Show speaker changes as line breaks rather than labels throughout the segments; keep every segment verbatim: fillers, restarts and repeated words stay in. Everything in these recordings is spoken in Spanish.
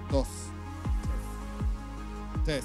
dos, tres.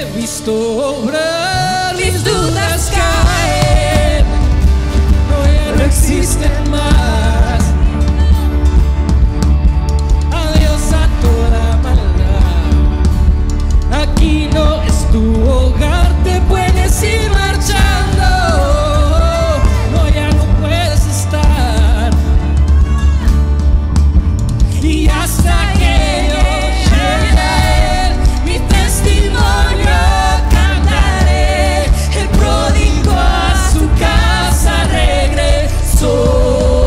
he visto obrar, mis dudas caen, no, ya no existen más. Adiós a toda maldad, aquí no es tu hogar, te puedes ir marchando, no, ya no puedes estar. Y hasta que yo llegue a él, mi testimonio cantaré. El pródigo a su casa regresó.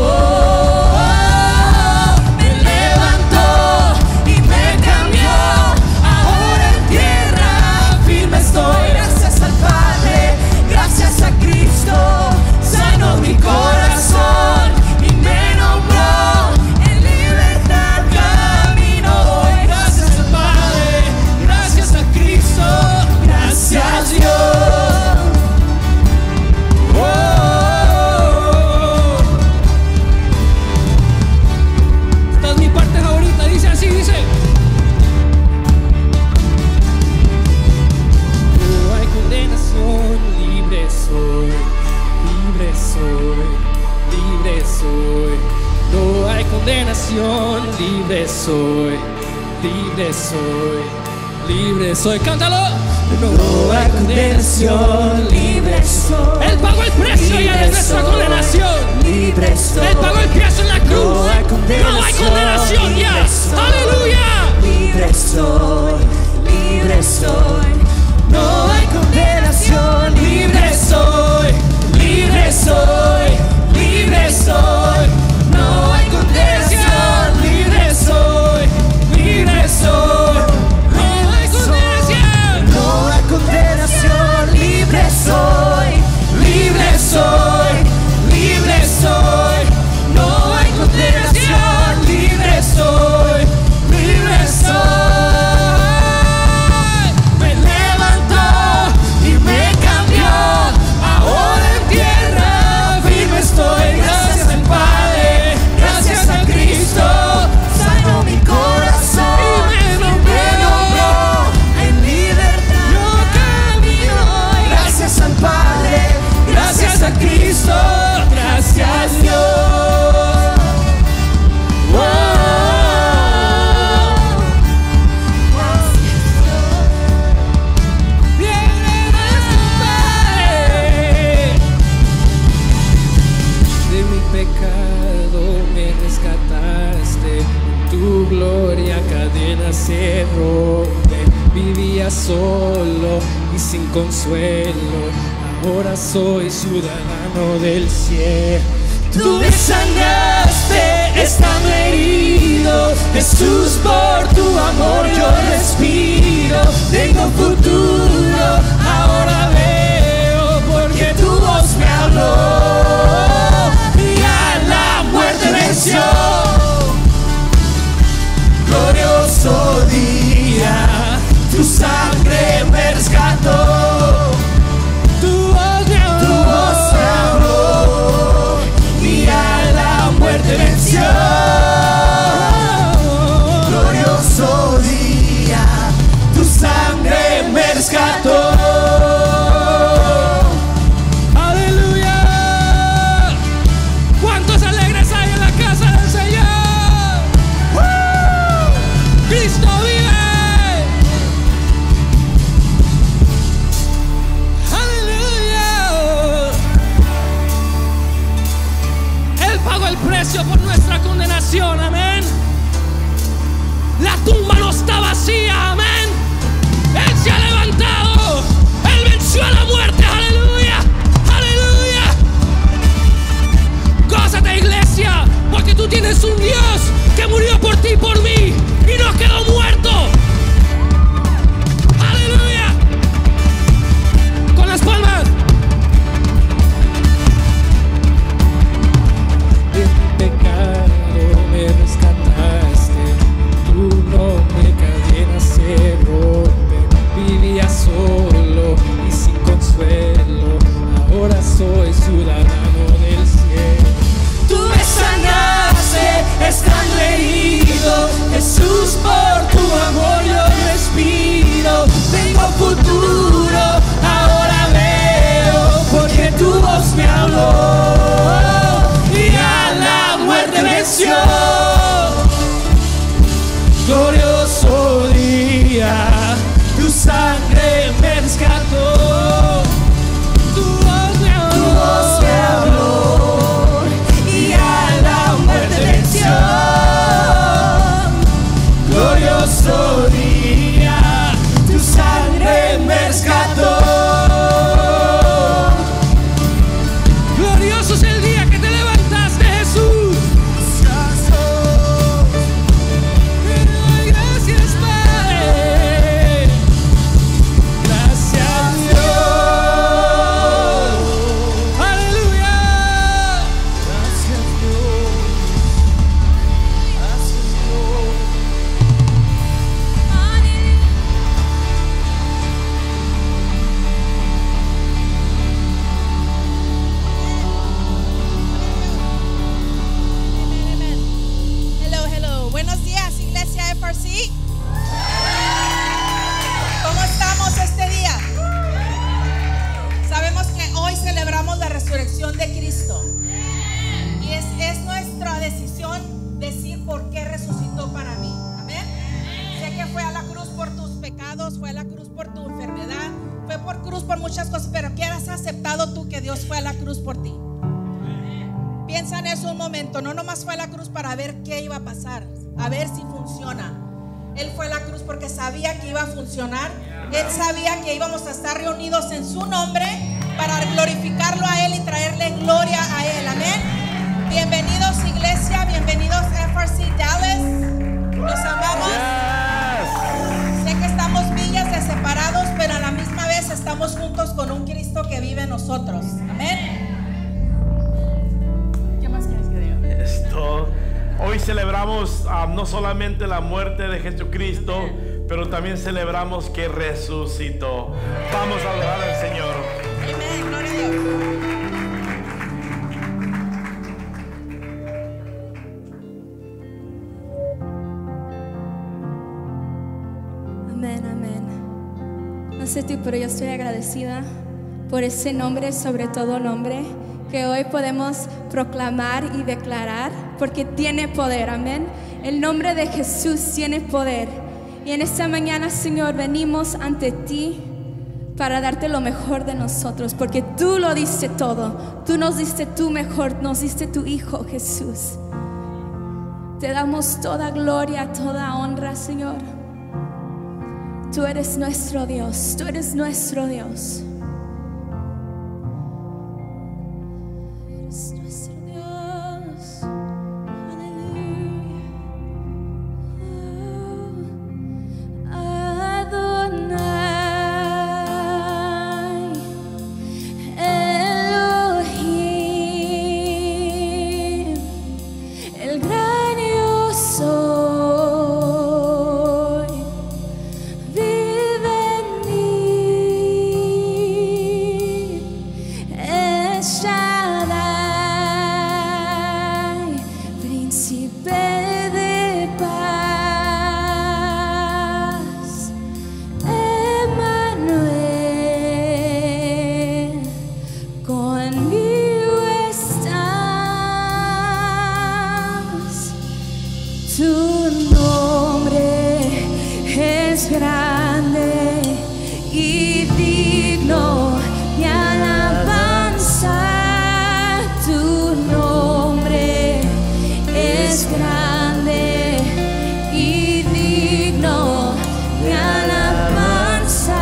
Me levantó y me cambió. Ahora en tierra firme estoy. Gracias al Padre, gracias a Cristo, sanó mi corazón y me nombró. En libertad camino hoy. Gracias al Padre, gracias a Cristo, gracias Dios. Oh, esta es mi parte favorita, dice así, dice: no hay condenación, libre soy, libre soy, libre soy. No hay condenación, libre soy, libre soy, libre soy. Cántalo. No hay condenación, libre soy. Él pagó el precio ya de nuestra condenación.
Libre soy.
Él pagó el precio en la cruz.
No hay condenación,
No hay condenación ya.
libre soy.
Aleluya.
Libre soy, libre soy. No hay condenación, libre soy, libre soy, libre soy. No hay condenación, libre soy, libre soy.
No hay condenación.
No hay condenación, libre soy, libre soy, libre soy. No hay condenación, libre soy, libre soy. Me levantó y me cambió. Ahora en tierra firme estoy. Gracias al Padre, gracias a Cristo, sanó mi corazón y me nombró. En libertad yo camino hoy. Gracias al Padre, gracias a Cristo, gracias Dios. Oh.
De mi pecado me rescataste, en tu gloria cadenas se rompen. Vivía solo y sin consuelo, ahora soy ciudadano del cielo.
Tú me sanaste estando herido, Jesús, por tu amor yo respiro. Tengo futuro, ahora veo, porque tu voz me habló y a la muerte venció. Glorioso día, tu sangre me rescató.
Tu voz me habló,
Tu voz me habló y a la muerte venció. Glorioso día,
sangre me rescató. Tu voz me habló,
tu voz me habló y a la muerte venció.
Glorioso día, tu sangre me rescató. Glorioso es el día que te levantaste, Jesús. Gracias, Padre. Gracias, Dios. Aleluya. Gracias, Dios. Gracias, Dios.
Hello, hello. Buenos días, Iglesia F R C. ¿Cómo estamos este día? Sabemos que hoy celebramos la resurrección de Cristo. Y es, es nuestra decisión decir por qué resucitó para mí. Amén. Sé que fue a la cruz por tus pecados, fue a la cruz por tu enfermedad, fue por cruz por muchas cosas, pero ¿qué has aceptado tú que Dios fue a la cruz por ti? Piensa en eso un momento. No nomás fue a la cruz para ver qué iba a pasar, a ver si funciona. Él fue a la cruz porque sabía que iba a funcionar. Él sabía que íbamos a estar reunidos en su nombre para glorificarlo a Él y traerle gloria a Él. Amén. Bienvenidos, iglesia. Bienvenidos, F R C Dallas. Los amamos. Sé que estamos millas de separados, pero a la misma vez estamos juntos con un Cristo que vive en nosotros. Amén.
Esto. Hoy celebramos um, no solamente la muerte de Jesucristo, pero también celebramos que resucitó. Vamos a adorar al Señor.
Amén, gloria a Dios.
Amén, amén. No sé tú, pero yo estoy agradecida por ese nombre, sobre todo nombre, que hoy podemos proclamar y declarar, porque tiene poder, amén. El nombre de Jesús tiene poder. Y en esta mañana, Señor, venimos ante ti para darte lo mejor de nosotros, porque tú lo diste todo. Tú nos diste tu mejor, nos diste tu Hijo Jesús. Te damos toda gloria, toda honra, Señor. Tú eres nuestro Dios, tú eres nuestro Dios. Eres nuestro Dios. Aleluya. Oh, Adonai, Elohim, el gran yo soy, vive en mí, El Shaddai, príncipe de paz, Emmanuel, conmigo estás. Tu nombre es grande y digno de alabanza. Tu nombre es grande y digno de alabanza.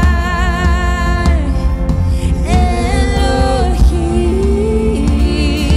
Adonai, Elohim,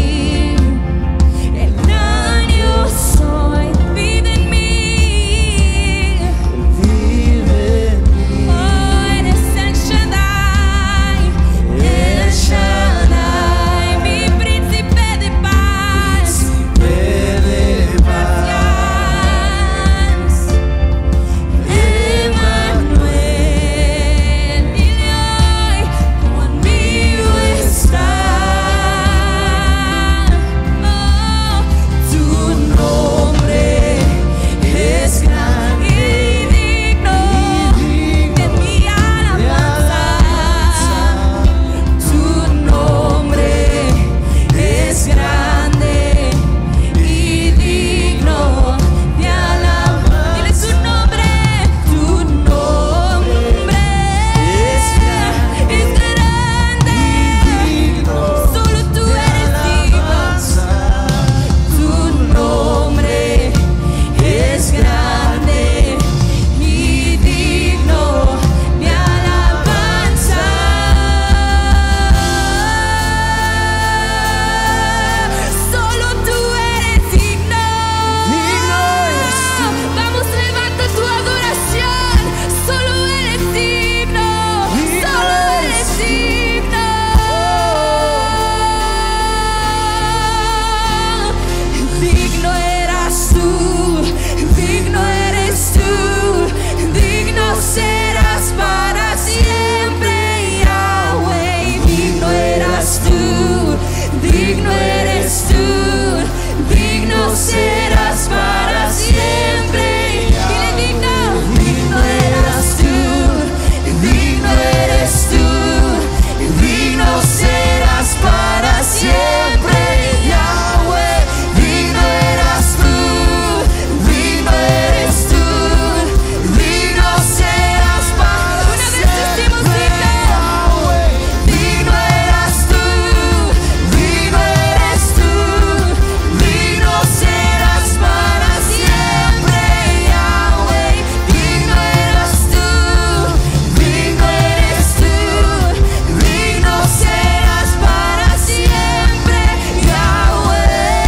serás para siempre. Dile digno, digno eras tú, digno eres tú, digno serás para siempre. Yahweh, digno eras tú, digno eres tú, digno serás para siempre. Yahweh, digno eras tú, digno eres tú, digno serás para siempre. Yahweh, digno eras tú, digno eres tú, digno serás para siempre. Yahweh,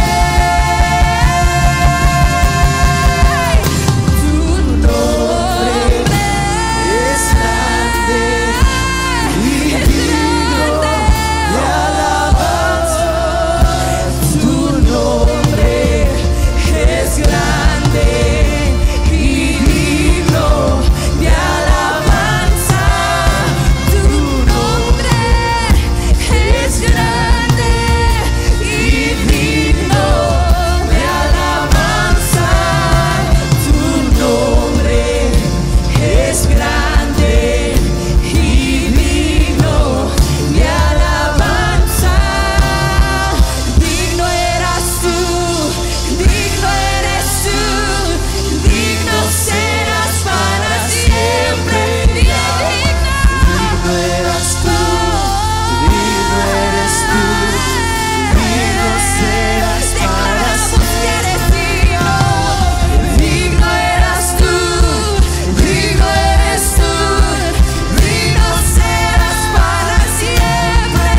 tu nombre es grande y digno de alabanza. Tu nombre es grande y digno de alabanza. Tu nombre es grande y digno de alabanza. Tu nombre es grande y digno de alabanza. Digno eras tú, digno eres tú, digno serás para siempre. Dile digno, digno eras tú, digno eres tú, digno serás para siempre. Digno eras tú, digno eres tú, digno serás para siempre.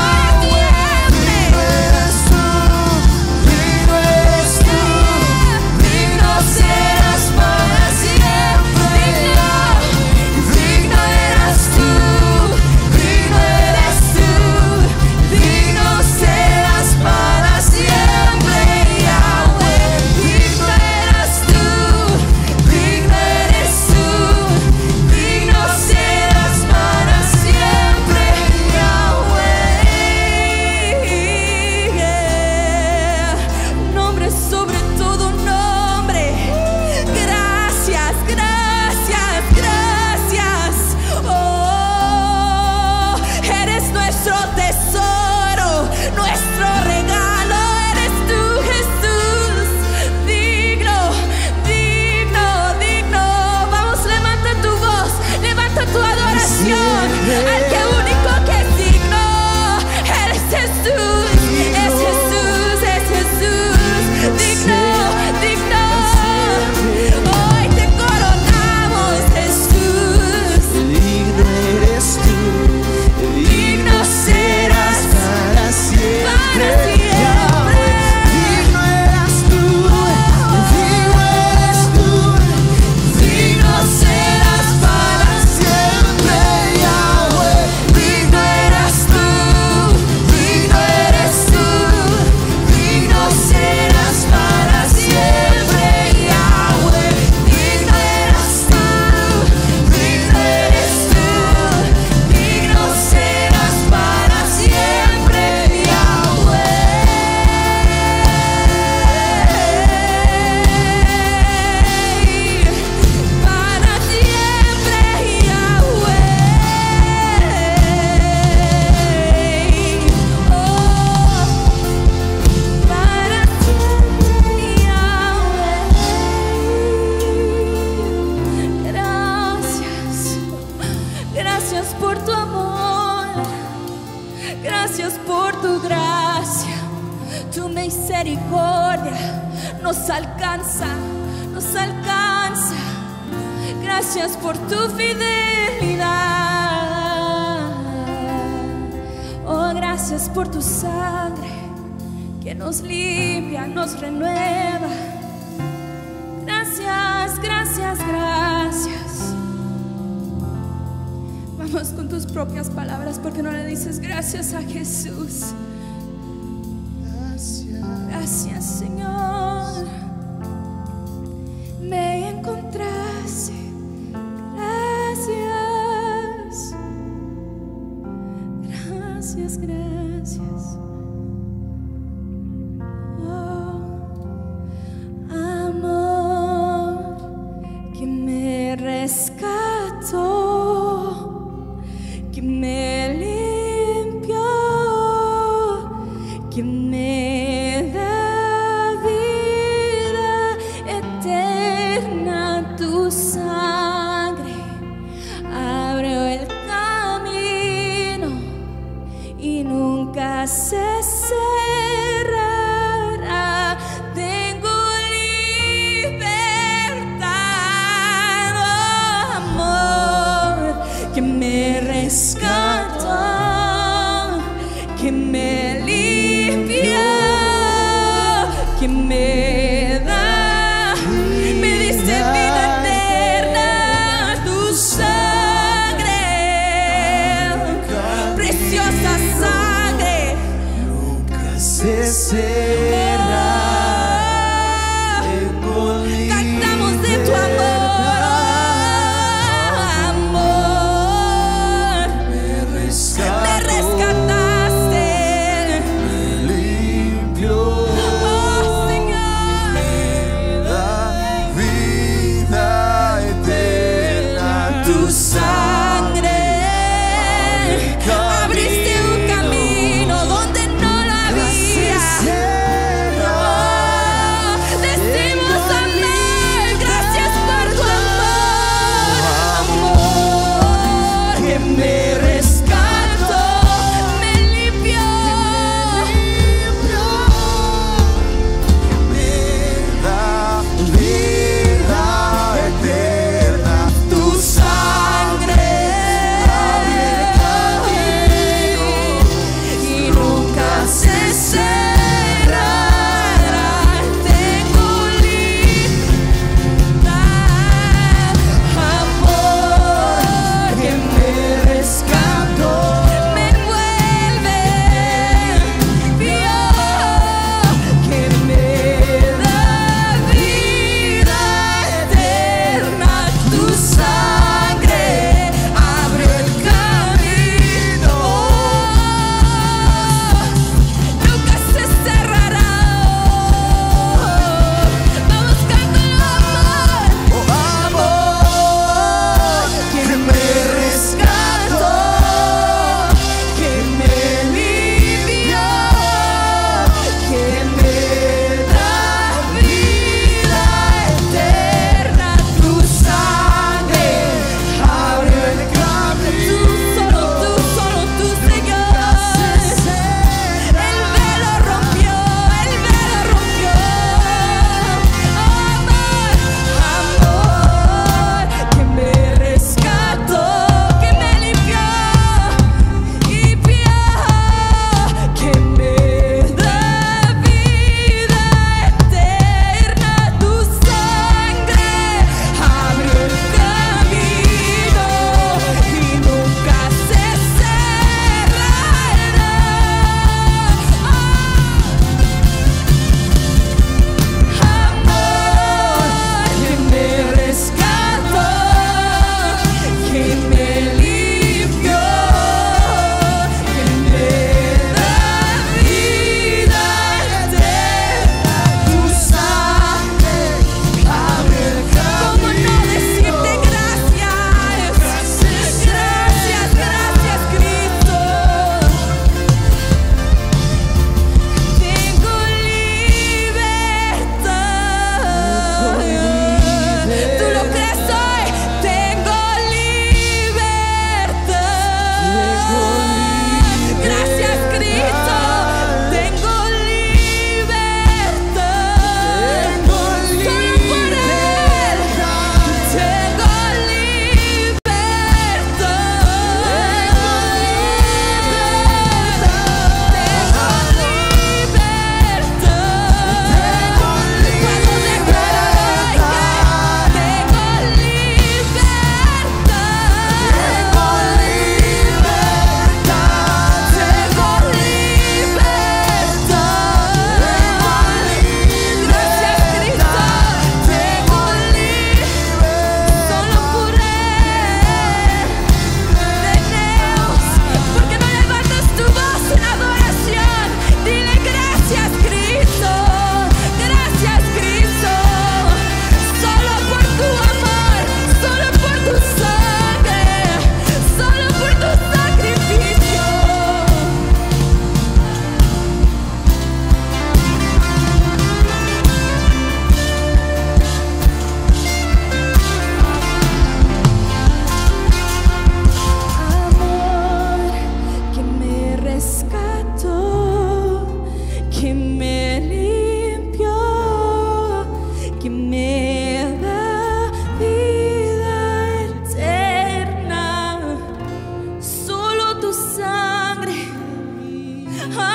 Digno eras tú, digno eres tú, digno serás para siempre. Digno eras tú, digno eres tú, digno serás para siempre. Yahweh, digno eras tú, digno eres tú, digno serás para siempre. Yahweh, nombre sobre todo nombre. Gracias, gracias, gracias. Oh, eres nuestro tesoro, nuestro regalo. Eres tú, Jesús. Digno, digno, digno. Vamos, levanta tu voz, levanta tu adoración al que único que es digno. Eres Jesús, es Jesús, es Jesús. Digno, digno. Hoy te coronamos, Jesús.
Digno eres tú, digno serás para siempre.
Para siempre.
Yahweh, digno eras tú, digno eres tú,
Digno serás para siempre. Yahweh, digno eras tú, digno eres tú, digno serás para siempre. Yahweh, digno eras tú, digno eres tú, digno serás para siempre. Yahweh, para siempre. Yahweh, oh, para siempre. Yahweh, gracias, gracias por tu amor, gracias por tu gracia, tu misericordia nos alcanza, nos alcanza. Gracias por tu fidelidad. Oh, gracias por tu sangre que nos limpia, nos renueva. Gracias, gracias, gracias. Vamos con tus propias palabras, porque no le dices gracias a Jesús. Gracias, Señor. Me encontraste. Gracias. Gracias, gracias. Oh,
que me da vida eterna. Tu sangre abrió el camino y nunca se cerrará. Tengo libertad, oh, amor, que me rescató, que me limpió, que me da, me diste vida eterna. Tu sangre, preciosa sangre,
se cerra. Tengo
cantamos de tu amor, amor.
me
Me
rescató,
rescataste,
me limpió,
oh Señor.
me da vida eterna.
Tu sangre abriste un camino donde no lo había.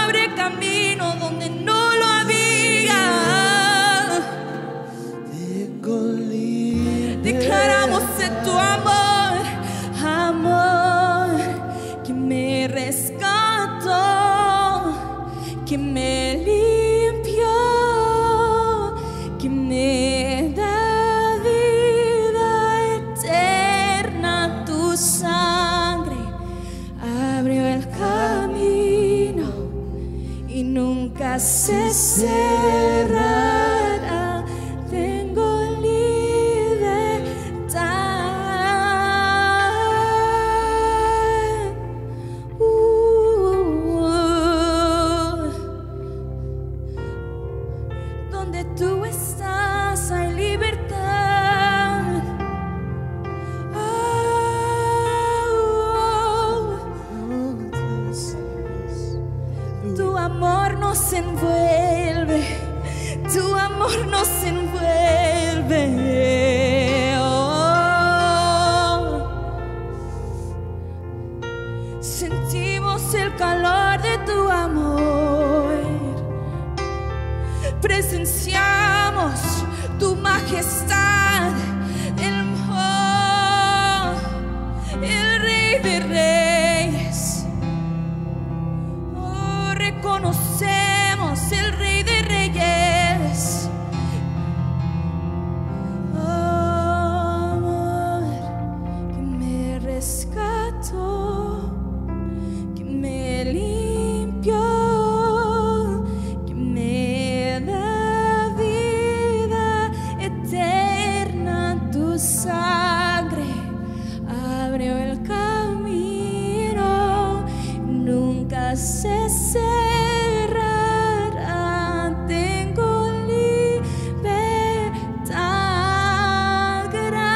abre camino donde no lo había.
Tengo libre.
Declaramos de tu amor, amor que me rescató, que me limpió, que me da vida eterna. Tu sangre abrió el camino y nunca se cerrará. Tengo libertad. Uh, donde tú estás hay libertad. Oh, tu amor nos envuelve, tu amor nos envuelve. Oh, sentimos el calor de tu amor, presenciamos tu majestad, el, oh, el Rey de Reyes. Oh, reconocemos el Rey de Reyes. Oh, amor que me rescató, que me limpió, que me da vida eterna. Tu sangre abrió el camino, nunca se cerrará. Tengo libertad.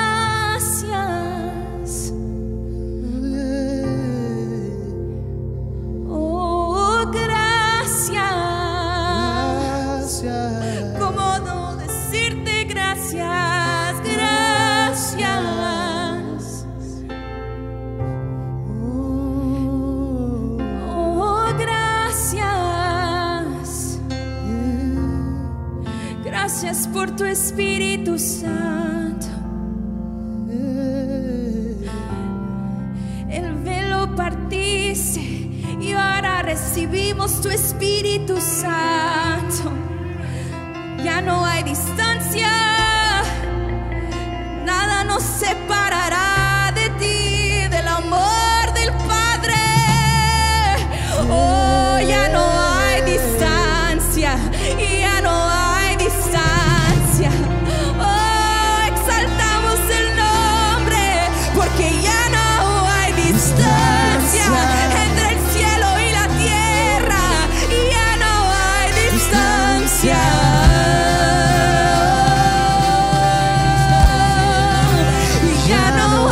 Gracias. Oh, gracias.
Gracias.
¿Cómo no decirte gracias? Gracias. Oh, gracias. Gracias por tu Espíritu Santo. El velo partiste y ahora recibimos tu Espíritu Santo. Ya no hay distancia, nada nos separará de ti, del amor del Padre. Oh, ya no hay distancia, ya no hay distancia. Oh, exaltamos el nombre, porque ya no hay distancia entre el cielo y la tierra. Ya no hay distancia. Ya no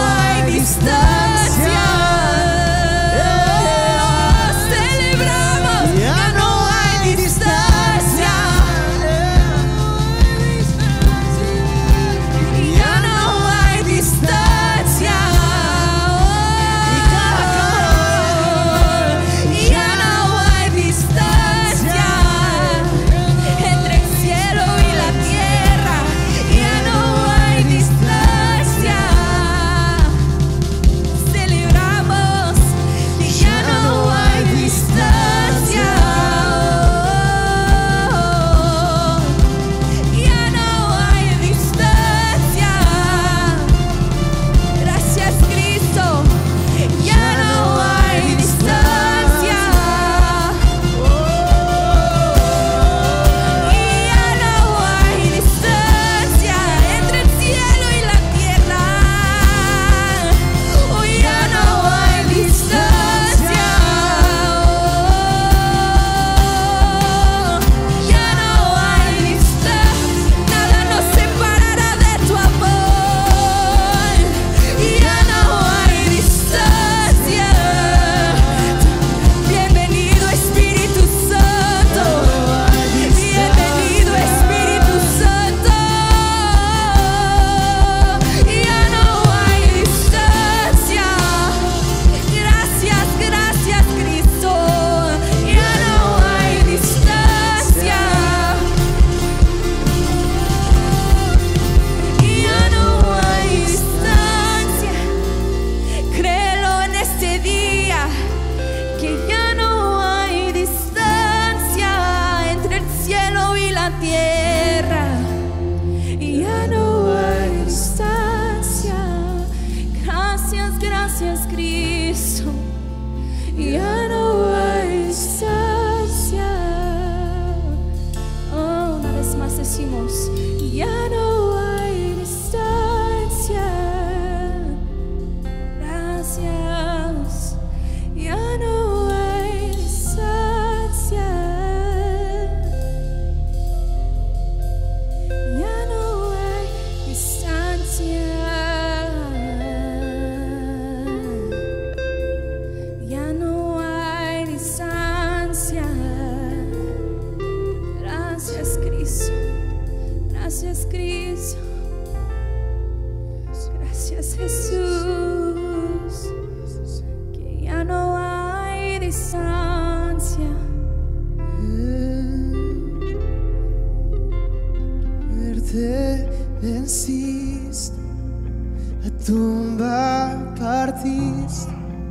venciste, la tumba partiste.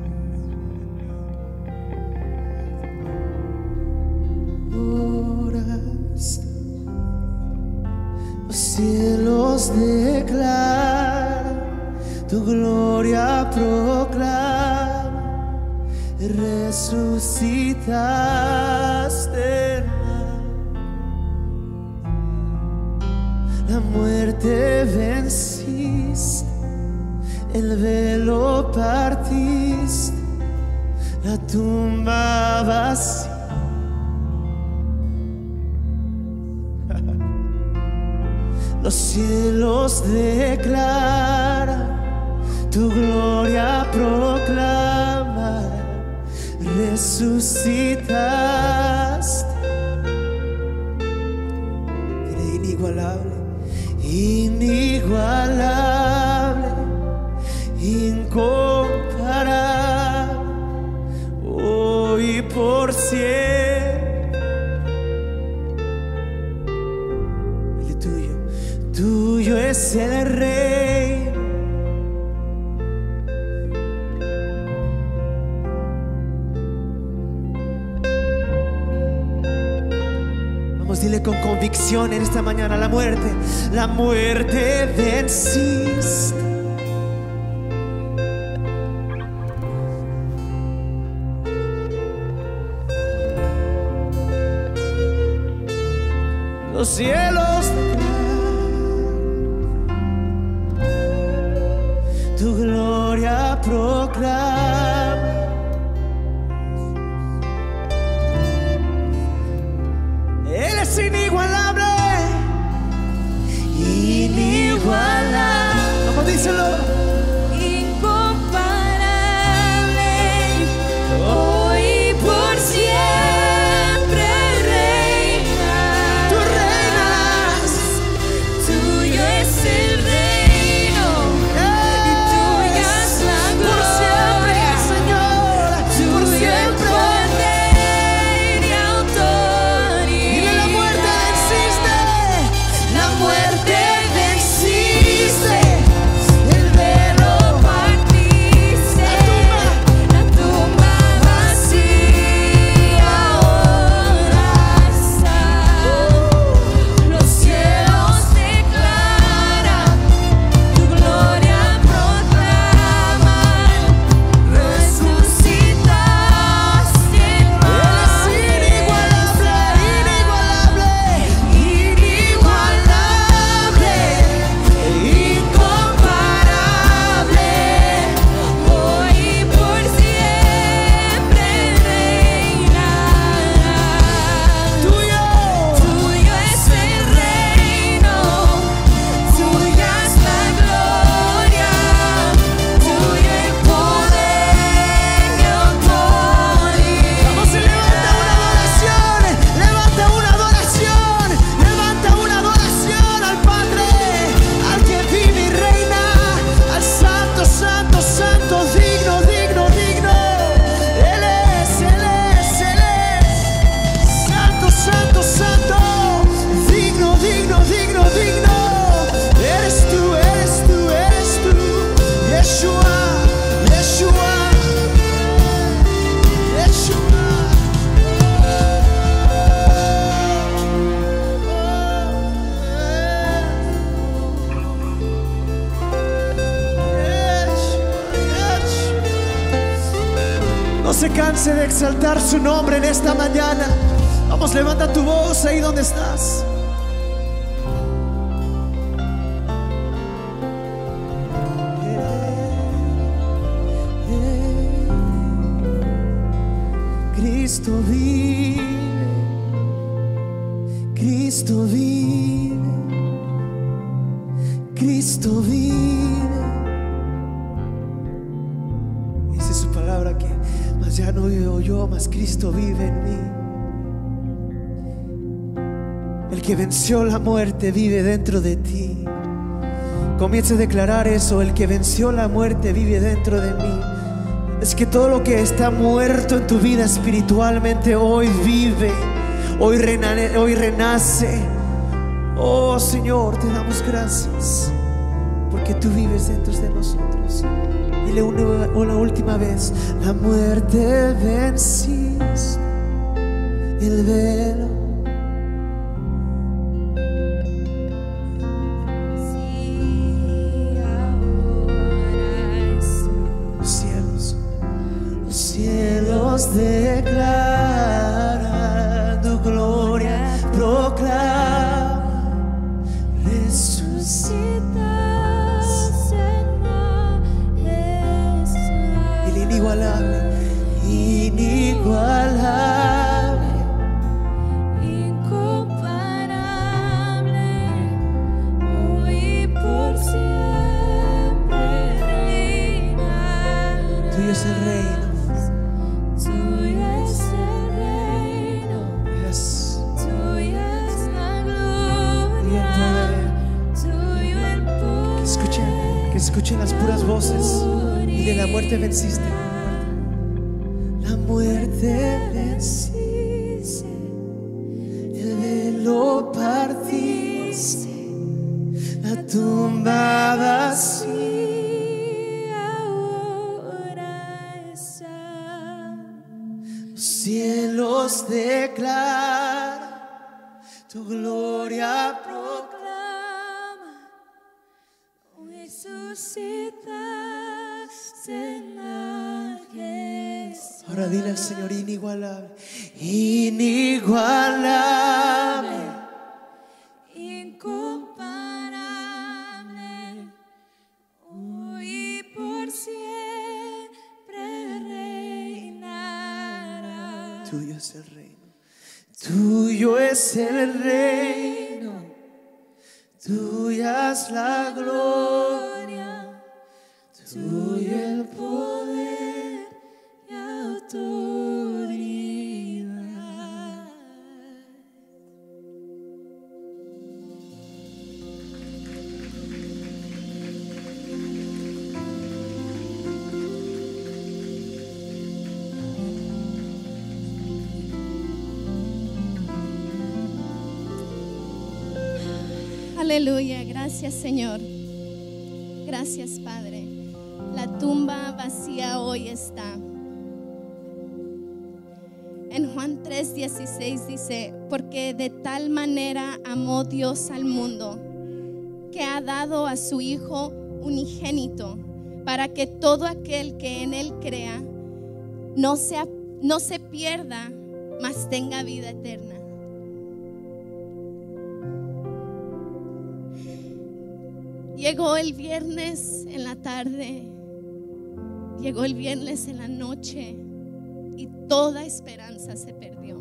Oraste, los cielos declaran, tu gloria proclama, resucitaste. La muerte venciste, el velo partiste, la tumba vacía. Los cielos declaran, tu gloria proclama, resucitaste. Eres inigualable. Inigualable, incomparable, hoy por siempre. El tuyo, tuyo es el rey. Dile con convicción en esta mañana: la muerte, la muerte venciste. Los cielos declaran, tu gloria proclama. Él es inigualable, inigualable. Vamos, díselo.
Incomparable, hoy por siempre reinas.
Tú reinas.
Tuyo es el reino, y tuya es la
Por siempre,
gloria.
Señor, por
Tuyo el
siempre.
poder y autoridad.
Dile: la muerte venciste, la muerte venciste, el velo
Partiste, la tumba vacía ahora está. Los cielos declaran, tu gloria proclaman, resucitaste en paz.
inigualable, inigualable,
Inigualable, incomparable, hoy por siempre reinarás.
tuyo.
Tuyo es el reino, tuya es la gloria, tuyo el poder y autoridad.
Vamos, y levanta una adoración, levanta una adoración, levanta una adoración al Padre, al que vive y reina, al Santo, Santo, Santo, digno, digno, digno. Él es, Él es, Él es, Santo, Santo, Santo, digno, digno, digno, digno. Eres tú, eres tú, eres tú, Yeshua, Yeshua. Yeshua. No se canse de exaltar su nombre en esta mañana. Vamos, levanta tu voz ahí donde estás. Cristo vive, Cristo vive, Cristo vive. Dice su palabra que mas ya no vivo yo, mas Cristo vive en mí. El que venció la muerte vive dentro de ti. Comienza a declarar eso: el que venció la muerte vive dentro de mí. Es que todo lo que está muerto en tu vida espiritualmente hoy vive, hoy, rena, hoy renace, Oh Señor, te damos gracias porque tú vives dentro de nosotros. Dile una, una última vez: la muerte venciste, el velo.
Sí, ahora está.
Los cielos, los cielos declaran tu gloria, proclama, resucita. Inigualable, inigualable,
incomparable, hoy y por siempre reinarás.
tuyo es el reino.
Tuyo es el reino,
Yes.
tuya es la
Y
gloria,
el poder.
tuyo el poder.
Que escuchen, que escuchen las puras voces. Y de la muerte venciste. La muerte venciste, el velo partiste, la tumba vacía
ahora está.
los cielos declaran, tu gloria proclama.
Resucitaste en la gesta.
Ahora dile al Señor: inigualable, inigualable,
Incomparable, hoy y por siempre reinarás.
tuyo es el reino, tuyo es el reino, tuya es la gloria, tuyo el
Poder y autoridad.
Aleluya, gracias Señor. Gracias Padre. La tumba vacía hoy está. En Juan tres dieciséis dice: porque de tal manera amó Dios al mundo, que ha dado a su Hijo unigénito, para que todo aquel que en Él crea no sea, no se pierda, mas tenga vida eterna. Llegó el viernes en la tarde, llegó el viernes en la noche y toda esperanza se perdió.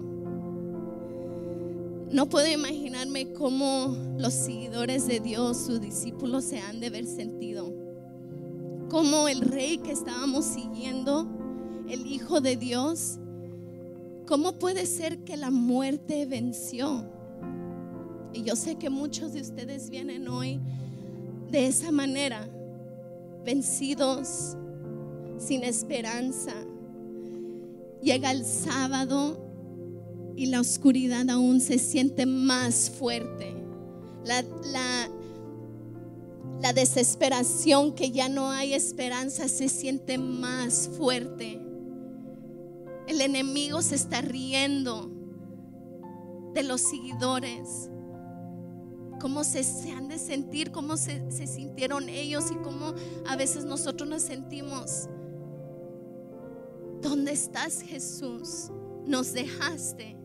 No puedo imaginarme cómo los seguidores de Dios, sus discípulos, se han de haber sentido. Cómo el rey que estábamos siguiendo, el Hijo de Dios, cómo puede ser que la muerte venció. Y yo sé que muchos de ustedes vienen hoy de esa manera, vencidos, sin esperanza. Llega el sábado y la oscuridad aún se siente más fuerte. La, la, la desesperación, que ya no hay esperanza, se siente más fuerte. El enemigo se está riendo de los seguidores. Cómo se, se han de sentir, cómo se, se sintieron ellos y cómo a veces nosotros nos sentimos. ¿Dónde estás, Jesús? Nos dejaste.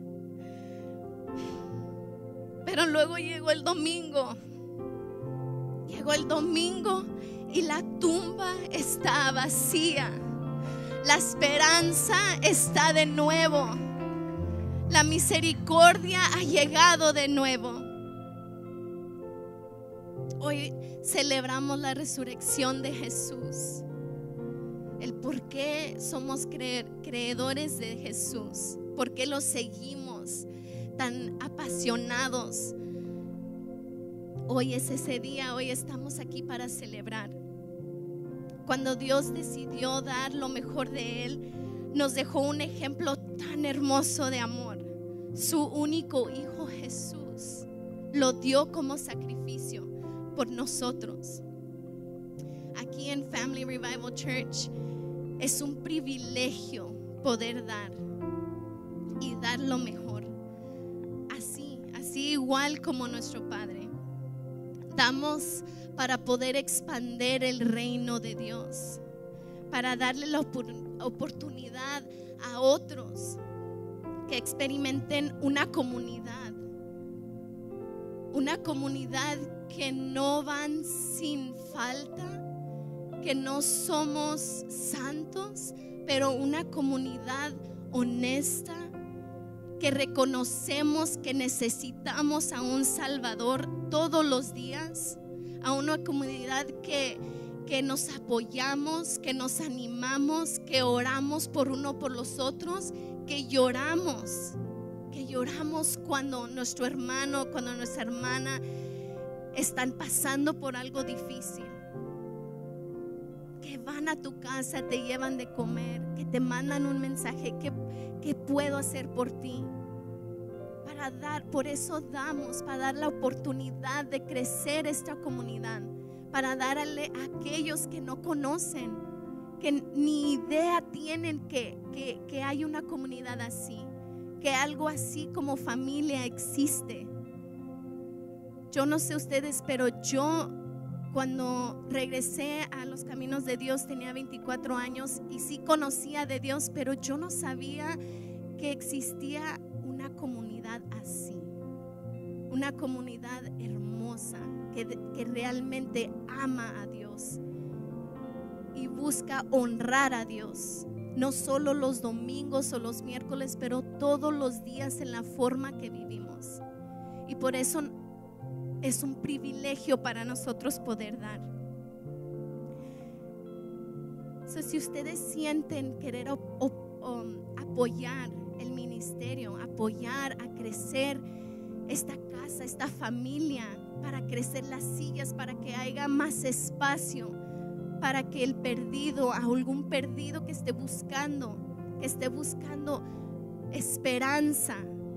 Pero luego llegó el domingo. Llegó el domingo y la tumba está vacía. La esperanza está de nuevo. La misericordia ha llegado de nuevo. Hoy celebramos la resurrección de Jesús. El por qué somos creer, creedores de Jesús. Por qué lo seguimos tan apasionados. Hoy es ese día, hoy estamos aquí para celebrar. Cuando Dios decidió dar lo mejor de Él, nos dejó un ejemplo tan hermoso de amor. Su único Hijo Jesús lo dio como sacrificio por nosotros. Aquí en Family Revival Church es un privilegio poder dar y dar lo mejor. Así, así igual como nuestro Padre. Damos para poder expandir el reino de Dios, para darle la oportunidad a otros que experimenten una comunidad, una comunidad que no van sin falta, que no somos santos, pero una comunidad honesta, que reconocemos que necesitamos a un Salvador todos los días, a una comunidad que, que nos apoyamos, que nos animamos, que oramos por uno por los otros, que lloramos, que lloramos cuando nuestro hermano, cuando nuestra hermana están pasando por algo difícil, que van a tu casa, te llevan de comer, que te mandan un mensaje, que, que puedo hacer por ti. Para dar, por eso damos, para dar la oportunidad de crecer esta comunidad, para darle a aquellos que no conocen, que ni idea tienen que, que, que hay una comunidad así, que algo así como familia existe. Yo no sé ustedes, pero yo cuando regresé a los caminos de Dios tenía veinticuatro años y sí conocía de Dios, pero yo no sabía que existía una comunidad así, una comunidad hermosa que, que realmente ama a Dios y busca honrar a Dios, no solo los domingos o los miércoles, pero todos los días en la forma que vivimos. Y por eso es un privilegio para nosotros poder dar. So, si ustedes sienten querer op, op, um, apoyar el ministerio, apoyar a crecer esta casa, esta familia, para crecer las sillas, para que haya más espacio, para que el perdido, algún perdido que esté buscando, que esté buscando esperanza.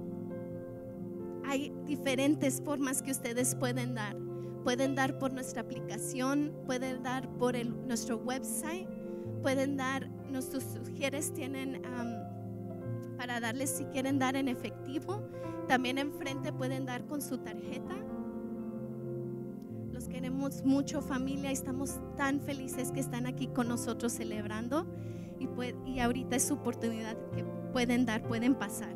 Hay diferentes formas que ustedes pueden dar. Pueden dar por nuestra aplicación, pueden dar por el, nuestro website, pueden dar, nuestros sugieres tienen um, para darles si quieren dar en efectivo. También enfrente pueden dar con su tarjeta. Los queremos mucho, familia, y estamos tan felices que están aquí con nosotros celebrando. Y, puede, y ahorita es su oportunidad que pueden dar, pueden pasar.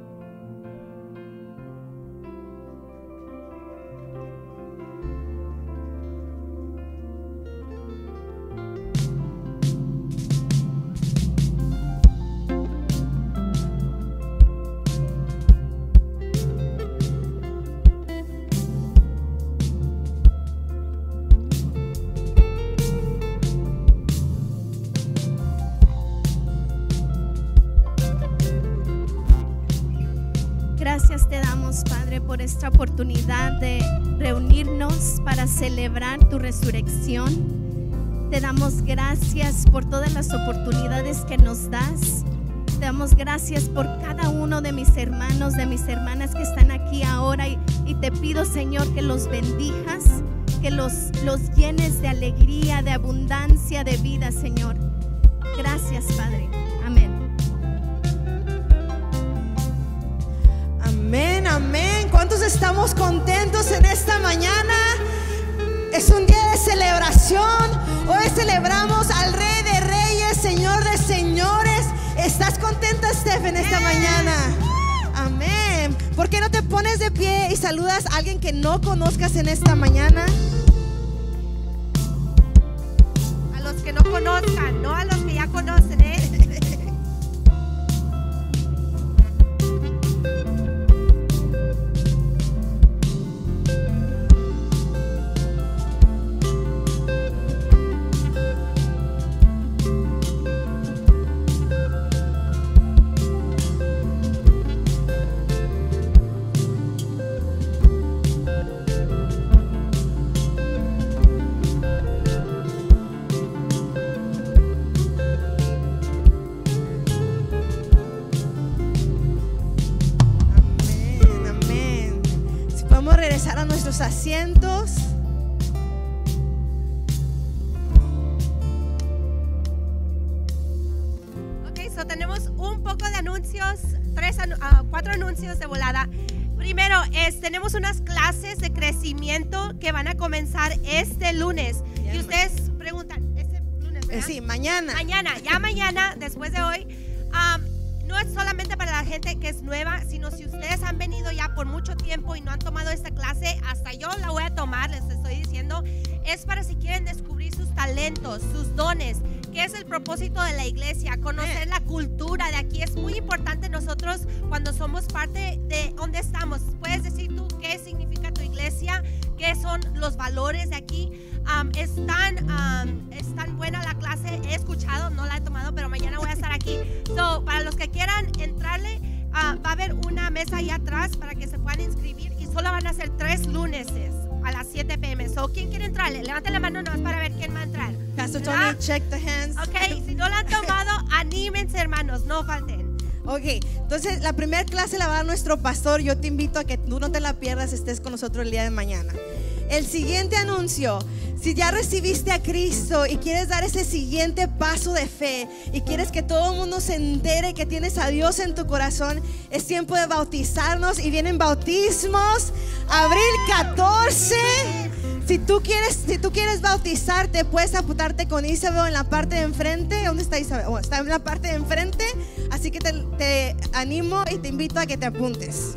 Gracias te damos, Padre, por esta oportunidad de reunirnos para celebrar tu resurrección. Te damos gracias por todas las oportunidades que nos das. Te damos gracias por cada uno de mis hermanos, de mis hermanas que están aquí ahora. Y, y te pido, Señor, que los bendijas, que los, los llenes de alegría, de abundancia, de vida, Señor. Gracias, Padre. Amén.
Amén, amén. ¿Cuántos estamos contentos en esta mañana? Es un día de celebración. Hoy celebramos al Rey de Reyes, Señor de Señores. ¿Estás contenta, Steph, en esta mañana? Amén. ¿Por qué no te pones de pie y saludas a alguien que no conozcas en esta mañana?
A los que no conozcan, no a los que ya conocen, ¿eh?
regresar a nuestros asientos.
Ok, so tenemos un poco de anuncios, tres, uh, cuatro anuncios de volada. Primero, es, tenemos unas clases de crecimiento que van a comenzar este lunes.
Bien,
y ustedes preguntan, ¿este lunes, verdad?
Eh, sí, mañana.
Mañana, ya mañana, después de hoy. Um, no es solamente para la gente que es nueva, sino si ustedes han venido ya por mucho tiempo y no han tomado esta clase, hasta yo la voy a tomar, les estoy diciendo. Es para si quieren descubrir sus talentos, sus dones, qué es el propósito de la iglesia, conocer la cultura de aquí. Es muy importante nosotros cuando somos parte de donde estamos. Puedes decir tú qué significa tu iglesia, qué son los valores de aquí. Um, es, tan, um, es tan buena la clase, he escuchado, no la he tomado, pero mañana voy a estar aquí. So, para los que quieran entrarle, uh, va a haber una mesa ahí atrás para que se puedan inscribir y solo van a ser tres luneses a las siete p m So, ¿quién quiere entrarle? Levanten la mano nomás para ver quién va a entrar.
Pastor
¿verdad?
Tony, check the hands.
Ok, si no la han tomado, anímense, hermanos, no falten.
Ok, entonces la primera clase la va a dar nuestro pastor. Yo te invito a que tú no te la pierdas, estés con nosotros el día de mañana. El siguiente anuncio: si ya recibiste a Cristo y quieres dar ese siguiente paso de fe y quieres que todo el mundo se entere que tienes a Dios en tu corazón, es tiempo de bautizarnos y vienen bautismos abril catorce. Si tú quieres, si tú quieres bautizarte, puedes apuntarte con Isabel en la parte de enfrente. ¿Dónde está Isabel? Oh, está en la parte de enfrente. Así que te, te animo y te invito a que te apuntes.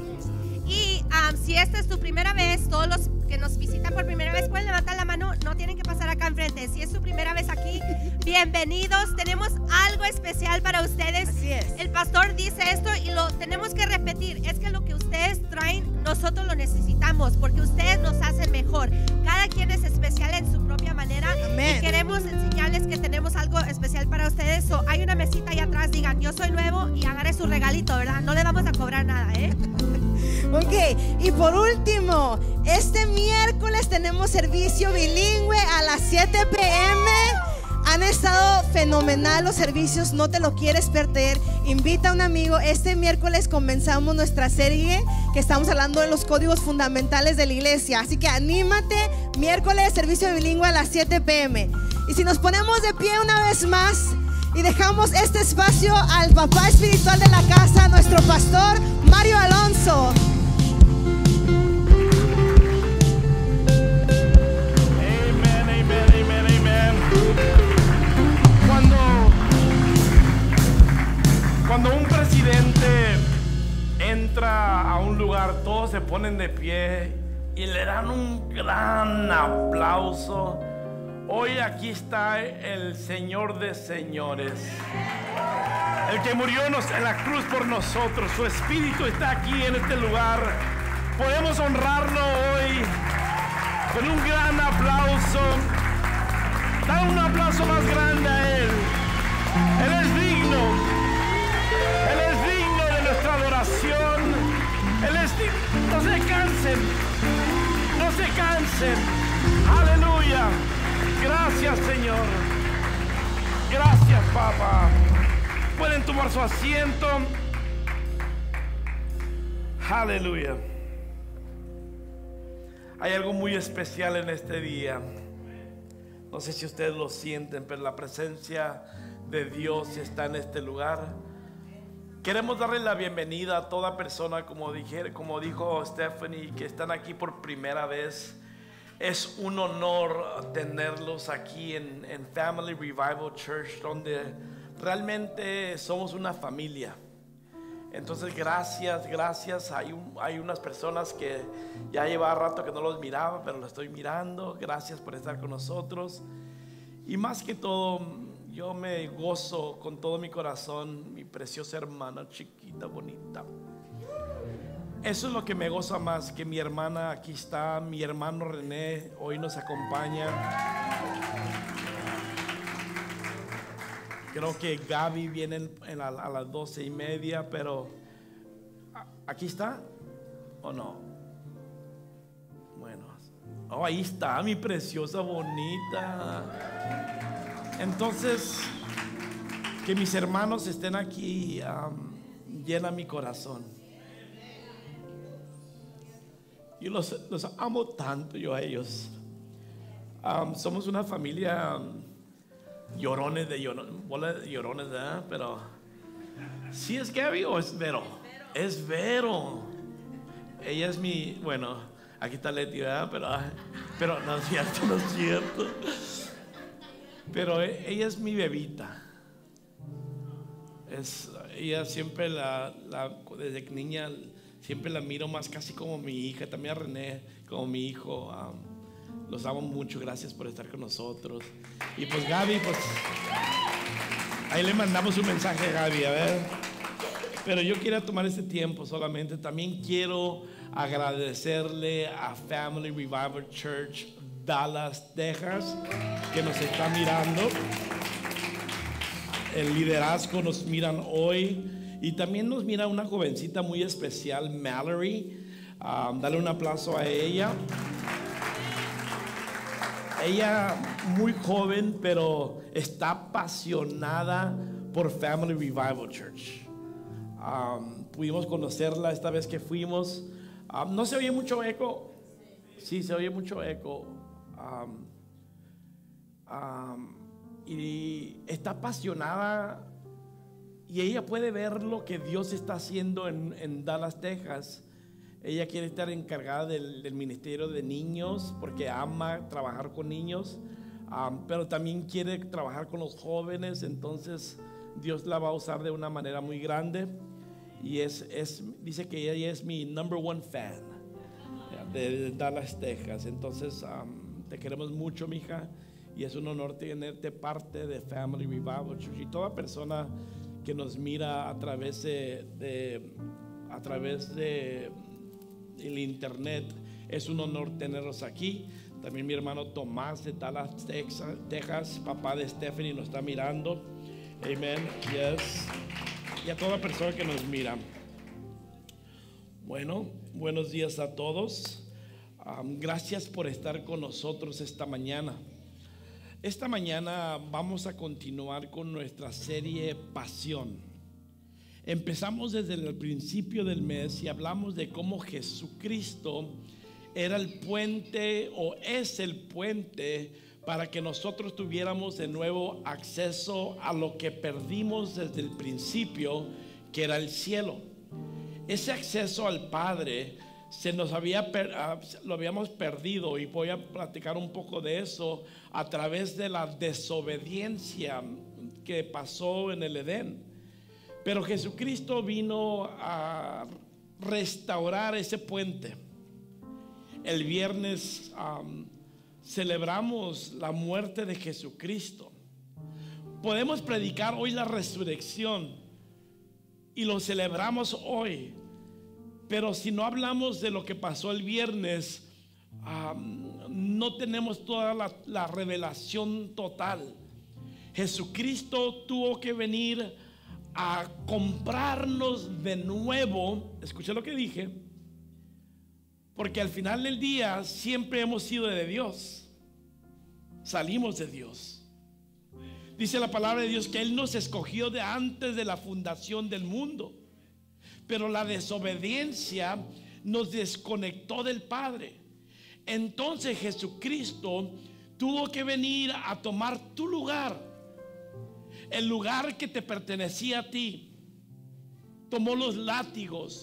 Y um, si esta es tu primera vez, todos los que nos visitan por primera vez pueden levantar la mano, no tienen que pasar acá enfrente. Si es su primera vez aquí, bienvenidos. Tenemos algo especial para ustedes.
Así es.
El pastor dice esto y lo tenemos que repetir. Es que lo que ustedes traen, nosotros lo necesitamos porque ustedes nos hacen mejor. Cada quien es especial en su propia manera.
Amén.
Y queremos enseñarles que tenemos algo especial para ustedes. So, hay una mesita allá atrás, digan, yo soy nuevo y agarre su regalito, ¿verdad? No le vamos a cobrar nada, ¿eh?
Ok, y por último, este miércoles tenemos servicio bilingüe a las siete p m Han estado fenomenal los servicios, no te lo quieres perder. Invita a un amigo. Este miércoles comenzamos nuestra serie que estamos hablando de los códigos fundamentales de la iglesia. Así que anímate, miércoles servicio bilingüe a las siete p m Y si nos ponemos de pie una vez más y dejamos este espacio al papá espiritual de la casa, nuestro pastor Mario Alonso.
Amén, amén, amén, amén. Cuando, cuando un presidente entra a un lugar, todos se ponen de pie y le dan un gran aplauso. Hoy aquí está el Señor de señores, el que murió en la cruz por nosotros. Su espíritu está aquí en este lugar. Podemos honrarlo hoy con un gran aplauso. Dar un aplauso más grande a Él. Él es digno. Él es digno de nuestra adoración. Él es digno. No se cansen. No se cansen. Aleluya. Gracias, Señor. Gracias, papá. Pueden tomar su asiento. Aleluya. Hay algo muy especial en este día. No sé si ustedes lo sienten, pero la presencia de Dios está en este lugar. Queremos darle la bienvenida a toda persona, como dije, como dijo Stephanie, que están aquí por primera vez. Es un honor tenerlos aquí en, en Family Revival Church, donde realmente somos una familia. Entonces gracias, gracias. Hay, un, hay unas personas que ya llevaba rato que no los miraba, pero los estoy mirando. Gracias por estar con nosotros. Y más que todo, yo me gozo con todo mi corazón, mi preciosa hermana chiquita, bonita. Eso es lo que me goza más, que mi hermana aquí está, mi hermano René hoy nos acompaña. Creo que Gaby viene en, en a, a las doce y media, pero ¿aquí está o no? Bueno, oh, ahí está mi preciosa bonita. Entonces, que mis hermanos estén aquí um, llena mi corazón. Yo los, los amo tanto yo a ellos. Um, somos una familia um, llorones de llorones, bola de llorones, ¿verdad? Pero ¿sí es Gaby o es Vero? Es Vero. Ella es mi, bueno, aquí está Leti, ¿verdad? Pero, pero no es cierto, no es cierto. Pero ella es mi bebita. Es, ella siempre la, la, desde niña, siempre la miro más casi como mi hija. También a René como mi hijo. um, Los amo mucho, gracias por estar con nosotros. Y pues Gaby, pues ahí le mandamos un mensaje a Gaby, a ver. Pero yo quiero tomar este tiempo solamente. También quiero agradecerle a Family Revival Church Dallas, Texas, que nos está mirando. El liderazgo nos miran hoy. Y también nos mira una jovencita muy especial, Mallory. Um, dale un aplauso a ella. Ella muy joven, pero está apasionada por Family Revival Church. Um, pudimos conocerla esta vez que fuimos. Um, no se oye mucho eco. Sí, se oye mucho eco. Um, um, y está apasionada. Y ella puede ver lo que Dios está haciendo en, en Dallas, Texas. Ella quiere estar encargada del, del ministerio de niños porque ama trabajar con niños, um, pero también quiere trabajar con los jóvenes. Entonces Dios la va a usar de una manera muy grande. Y es, es, dice que ella es mi number one fan de, de Dallas, Texas. Entonces um, te queremos mucho, mija, y es un honor tenerte parte de Family Revival Church. Y toda persona que nos mira a través de, de a través de el internet, es un honor tenerlos aquí. También mi hermano Tomás de Dallas, Texas, Texas, papá de Stephanie, nos está mirando. Amen. Yes. Y a toda persona que nos mira. Bueno, buenos días a todos. Um, gracias por estar con nosotros esta mañana. Esta mañana vamos a continuar con nuestra serie Pasión. Empezamos desde el principio del mes y hablamos de cómo Jesucristo era el puente o es el puente para que nosotros tuviéramos de nuevo acceso a lo que perdimos desde el principio, que era el cielo. Ese acceso al Padre se nos había lo habíamos perdido, y voy a platicar un poco de eso a través de la desobediencia que pasó en el Edén. Pero Jesucristo vino a restaurar ese puente. El viernes um, celebramos la muerte de Jesucristo. Podemos predicar hoy la resurrección y lo celebramos hoy, pero si no hablamos de lo que pasó el viernes, um, no tenemos toda la, la revelación total. Jesucristo tuvo que venir a comprarnos de nuevo. Escuché lo que dije, porque al final del día siempre hemos sido de Dios, salimos de Dios. Dice la palabra de Dios que Él nos escogió de antes de la fundación del mundo, pero la desobediencia nos desconectó del Padre. Entonces Jesucristo tuvo que venir a tomar tu lugar, el lugar que te pertenecía a ti. Tomó los látigos,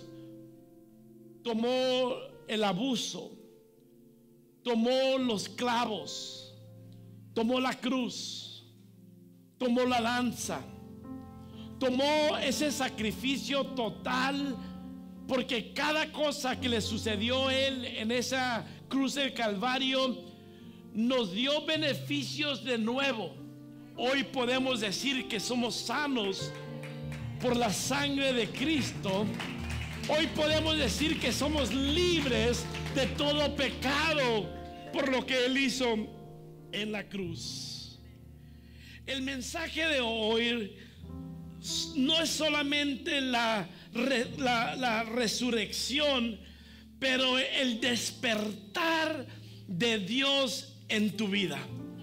tomó el abuso, tomó los clavos, tomó la cruz, tomó la lanza, tomó ese sacrificio total, porque cada cosa que le sucedió a Él en esa cruz del Calvario nos dio beneficios de nuevo. Hoy podemos decir que somos sanos por la sangre de Cristo. Hoy podemos decir que somos libres de todo pecado por lo que Él hizo en la cruz. El mensaje de hoy no es solamente la, la, la resurrección, pero el despertar de Dios en tu vida.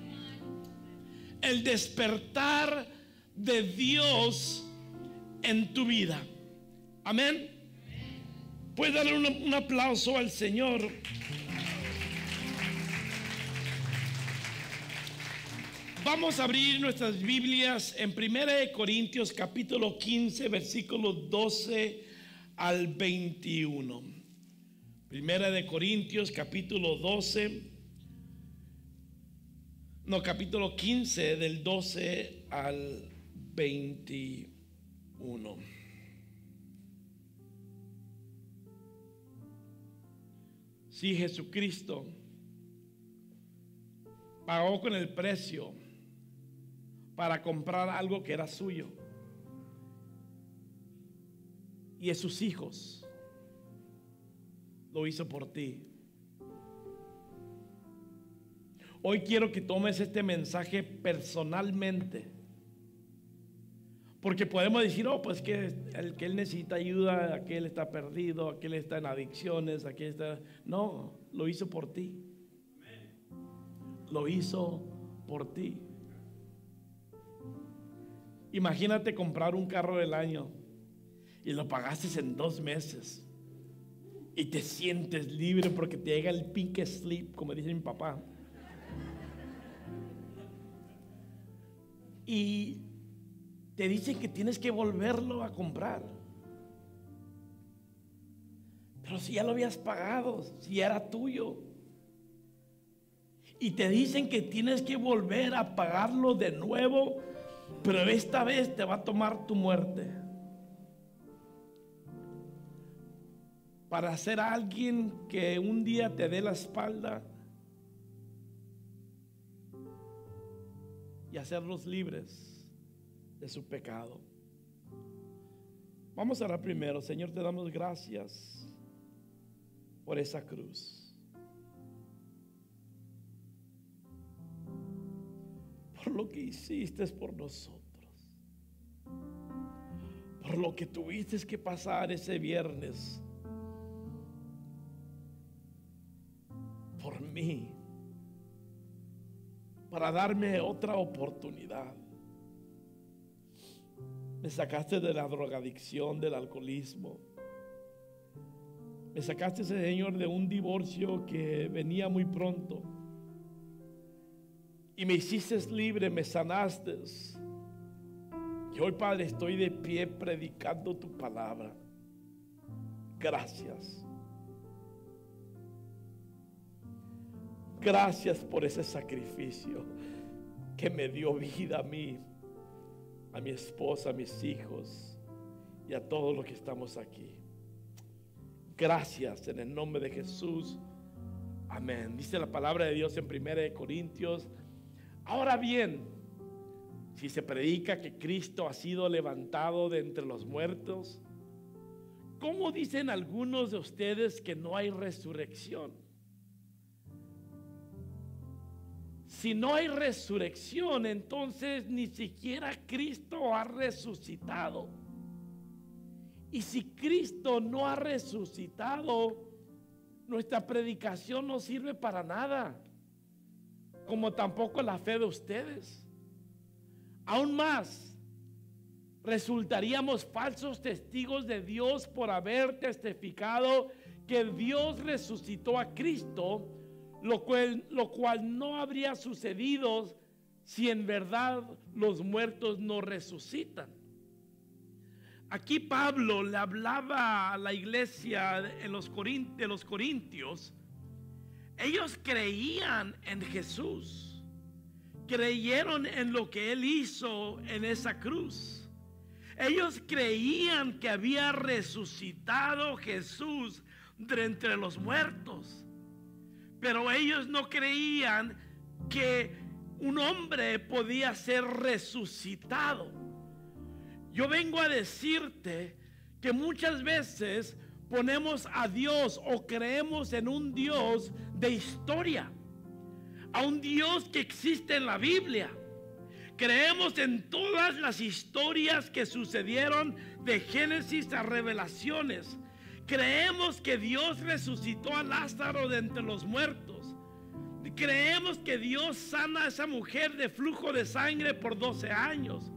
El despertar de Dios en tu vida. Amén. Puede darle un, un aplauso al Señor. Vamos a abrir nuestras Biblias en Primera de Corintios capítulo quince, versículos doce al veintiuno. Primera de Corintios capítulo doce, no, capítulo quince, del doce al veintiuno. Sí, Jesucristo pagó con el precio para comprar algo que era suyo y es sus hijos. Lo hizo por ti. Hoy quiero que tomes este mensaje personalmente, porque podemos decir, oh, pues que, el, que él necesita ayuda, aquel está perdido, aquel está en adicciones, aquel está... No, lo hizo por ti. Lo hizo por ti. Imagínate comprar un carro del año y lo pagaste en dos meses y te sientes libre porque te llega el pink slip, como dice mi papá. Y te dicen que tienes que volverlo a comprar. Pero si ya lo habías pagado, si ya era tuyo. Y te dicen que tienes que volver a pagarlo de nuevo, pero esta vez te va a tomar tu muerte. Para ser alguien que un día te dé la espalda y hacerlos libres de su pecado. Vamos a orar primero. Señor, te damos gracias por esa cruz, por lo que hiciste por nosotros, por lo que tuviste que pasar ese viernes por mí, para darme otra oportunidad. Me sacaste de la drogadicción, del alcoholismo. Me sacaste, Señor, de un divorcio que venía muy pronto. Y me hiciste libre, me sanaste. Y hoy, Padre, estoy de pie predicando tu palabra. Gracias. Gracias por ese sacrificio que me dio vida a mí, a mi esposa, a mis hijos y a todos los que estamos aquí. Gracias en el nombre de Jesús. Amén. Dice la palabra de Dios en Primera de Corintios. Ahora bien, si se predica que Cristo ha sido levantado de entre los muertos, ¿cómo dicen algunos de ustedes que no hay resurrección? Si no hay resurrección, entonces ni siquiera Cristo ha resucitado. Y si Cristo no ha resucitado, nuestra predicación no sirve para nada, como tampoco la fe de ustedes. Aún más, resultaríamos falsos testigos de Dios por haber testificado que Dios resucitó a Cristo, Lo cual, lo cual no habría sucedido si en verdad los muertos no resucitan. Aquí Pablo le hablaba a la iglesia de los, Corint- de los Corintios. Ellos creían en Jesús, creyeron en lo que Él hizo en esa cruz. Ellos creían que había resucitado Jesús de entre los muertos. Pero ellos no creían que un hombre podía ser resucitado. Yo vengo a decirte que muchas veces ponemos a Dios o creemos en un Dios de historia, a un Dios que existe en la Biblia. Creemos en todas las historias que sucedieron de Génesis a Revelaciones. Creemos que Dios resucitó a Lázaro de entre los muertos. Creemos que Dios sana a esa mujer de flujo de sangre por doce años.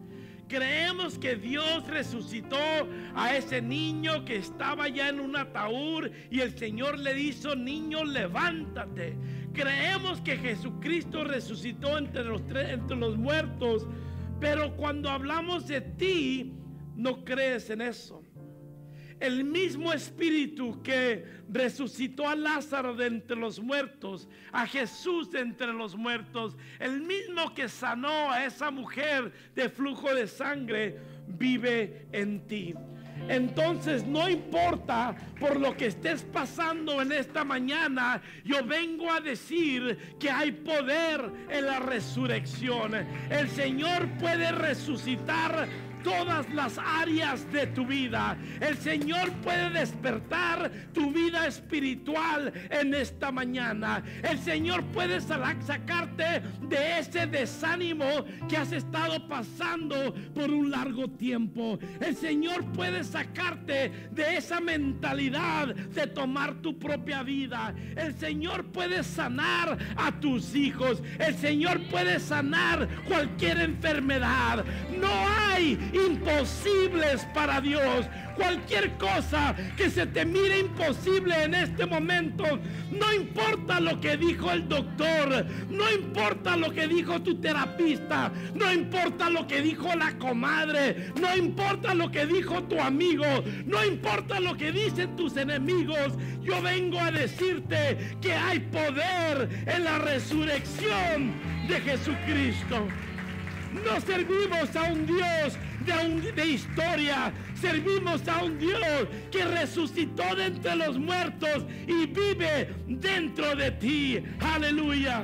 Creemos que Dios resucitó a ese niño que estaba ya en un ataúd y el Señor le dijo: niño, levántate. Creemos que Jesucristo resucitó entre los, entre los muertos, pero cuando hablamos de ti, no crees en eso. El mismo Espíritu que resucitó a Lázaro de entre los muertos, a Jesús de entre los muertos, el mismo que sanó a esa mujer de flujo de sangre, vive en ti. Entonces, no importa por lo que estés pasando en esta mañana, yo vengo a decir que hay poder en la resurrección. El Señor puede resucitar todas las áreas de tu vida. El Señor puede despertar tu vida espiritual en esta mañana. El Señor puede sacarte de ese desánimo que has estado pasando por un largo tiempo. El Señor puede sacarte de esa mentalidad de tomar tu propia vida. El Señor puede sanar a tus hijos. El Señor puede sanar cualquier enfermedad. No hay imposibles para Dios. Cualquier cosa que se te mire imposible en este momento, no importa lo que dijo el doctor, no importa lo que dijo tu terapista, no importa lo que dijo la comadre, no importa lo que dijo tu amigo, no importa lo que dicen tus enemigos, yo vengo a decirte que hay poder en la resurrección de Jesucristo. No servimos a un Dios de, un, de historia, servimos a un Dios que resucitó de entre los muertos y vive dentro de ti. Aleluya.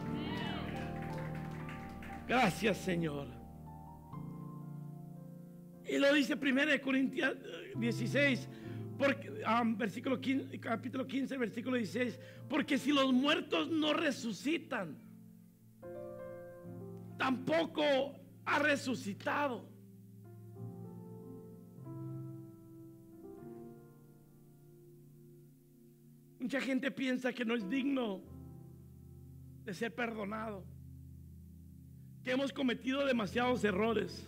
Gracias, Señor. Y lo dice primero Corintios dieciséis, porque, um, versículo quince, capítulo quince, versículo dieciséis, porque si los muertos no resucitan, tampoco ha resucitado. Mucha gente piensa que no es digno de ser perdonado, que hemos cometido demasiados errores,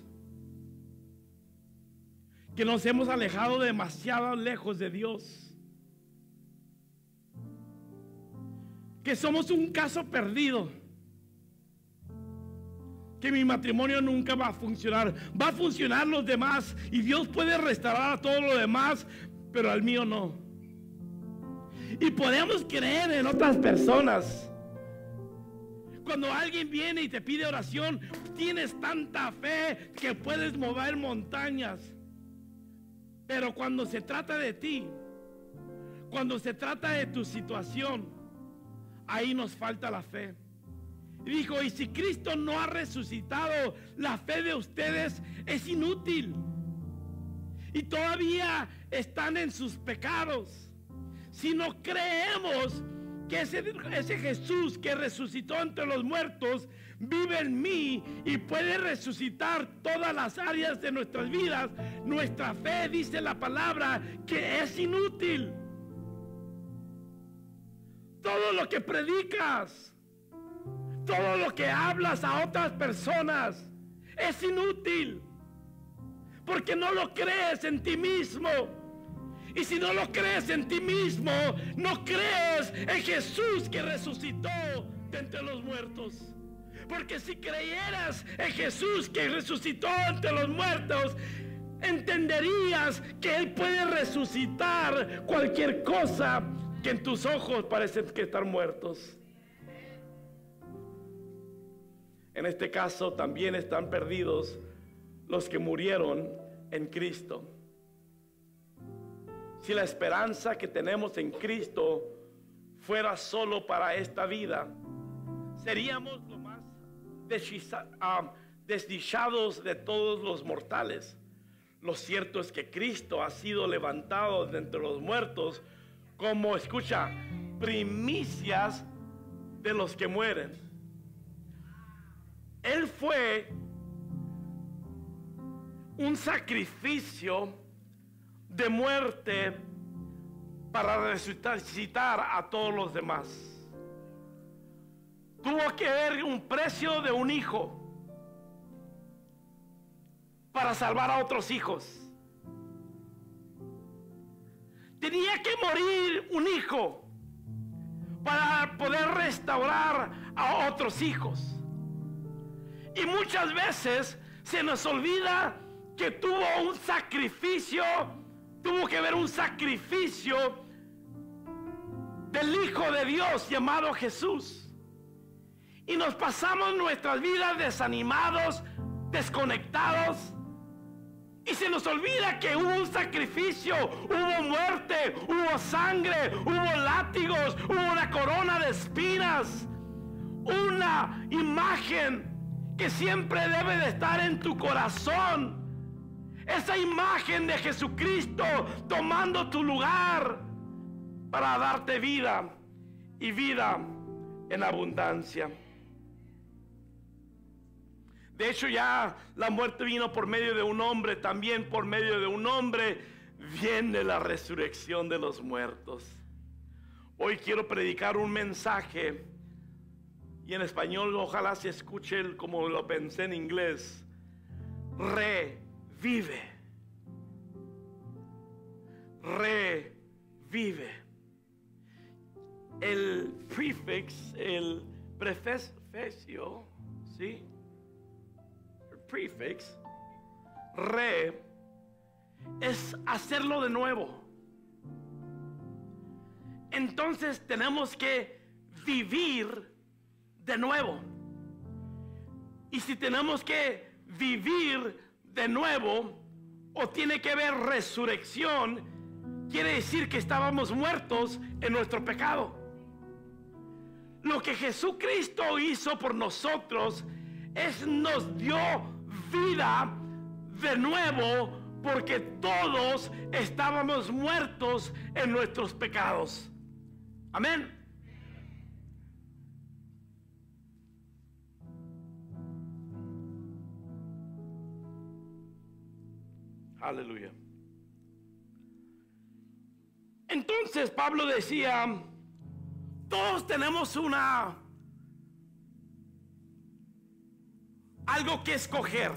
que nos hemos alejado demasiado lejos de Dios, que somos un caso perdido, que mi matrimonio nunca va a funcionar. Va a funcionar los demás y Dios puede restaurar a todo lo demás, pero al mío no. Y podemos creer en otras personas. Cuando alguien viene y te pide oración, tienes tanta fe que puedes mover montañas. Pero cuando se trata de ti, cuando se trata de tu situación, ahí nos falta la fe. Y dijo: y si Cristo no ha resucitado, la fe de ustedes es inútil y todavía están en sus pecados. Si no creemos que ese, ese Jesús que resucitó entre los muertos vive en mí y puede resucitar todas las áreas de nuestras vidas, nuestra fe, dice la palabra, que es inútil. Todo lo que predicas, todo lo que hablas a otras personas es inútil, porque no lo crees en ti mismo. Y si no lo crees en ti mismo, no crees en Jesús que resucitó de entre los muertos. Porque si creyeras en Jesús que resucitó entre los muertos, entenderías que Él puede resucitar cualquier cosa que en tus ojos parecen que están muertos. En este caso también están perdidos los que murieron en Cristo. Si la esperanza que tenemos en Cristo fuera solo para esta vida, seríamos lo más desdichados de todos los mortales. Lo cierto es que Cristo ha sido levantado de entre los muertos como, escucha, primicias de los que mueren. Él fue un sacrificio de muerte para resucitar a todos los demás. Tuvo que haber un precio de un hijo. para salvar a otros hijos. Tenía que morir un hijo para poder restaurar a otros hijos. Y muchas veces se nos olvida que tuvo un sacrificio, tuvo que haber un sacrificio del Hijo de Dios llamado Jesús. Y nos pasamos nuestras vidas desanimados, desconectados. Y se nos olvida que hubo un sacrificio, hubo muerte, hubo sangre, hubo látigos, hubo una corona de espinas. Una imagen que siempre debe de estar en tu corazón. Esa imagen de Jesucristo tomando tu lugar para darte vida y vida en abundancia. De hecho, ya la muerte vino por medio de un hombre, también por medio de un hombre viene la resurrección de los muertos. Hoy quiero predicar un mensaje, y en español ojalá se escuche como lo pensé en inglés: revive. Revive. El prefix, el preficio, ¿sí? Prefix, re, es hacerlo de nuevo. Entonces tenemos que vivir de nuevo. Y si tenemos que vivir de nuevo, o tiene que haber resurrección, quiere decir que estábamos muertos en nuestro pecado. Lo que Jesucristo hizo por nosotros es nos dio vida de nuevo, porque todos estábamos muertos en nuestros pecados. Amén. Aleluya. Entonces Pablo decía, todos tenemos una algo que escoger.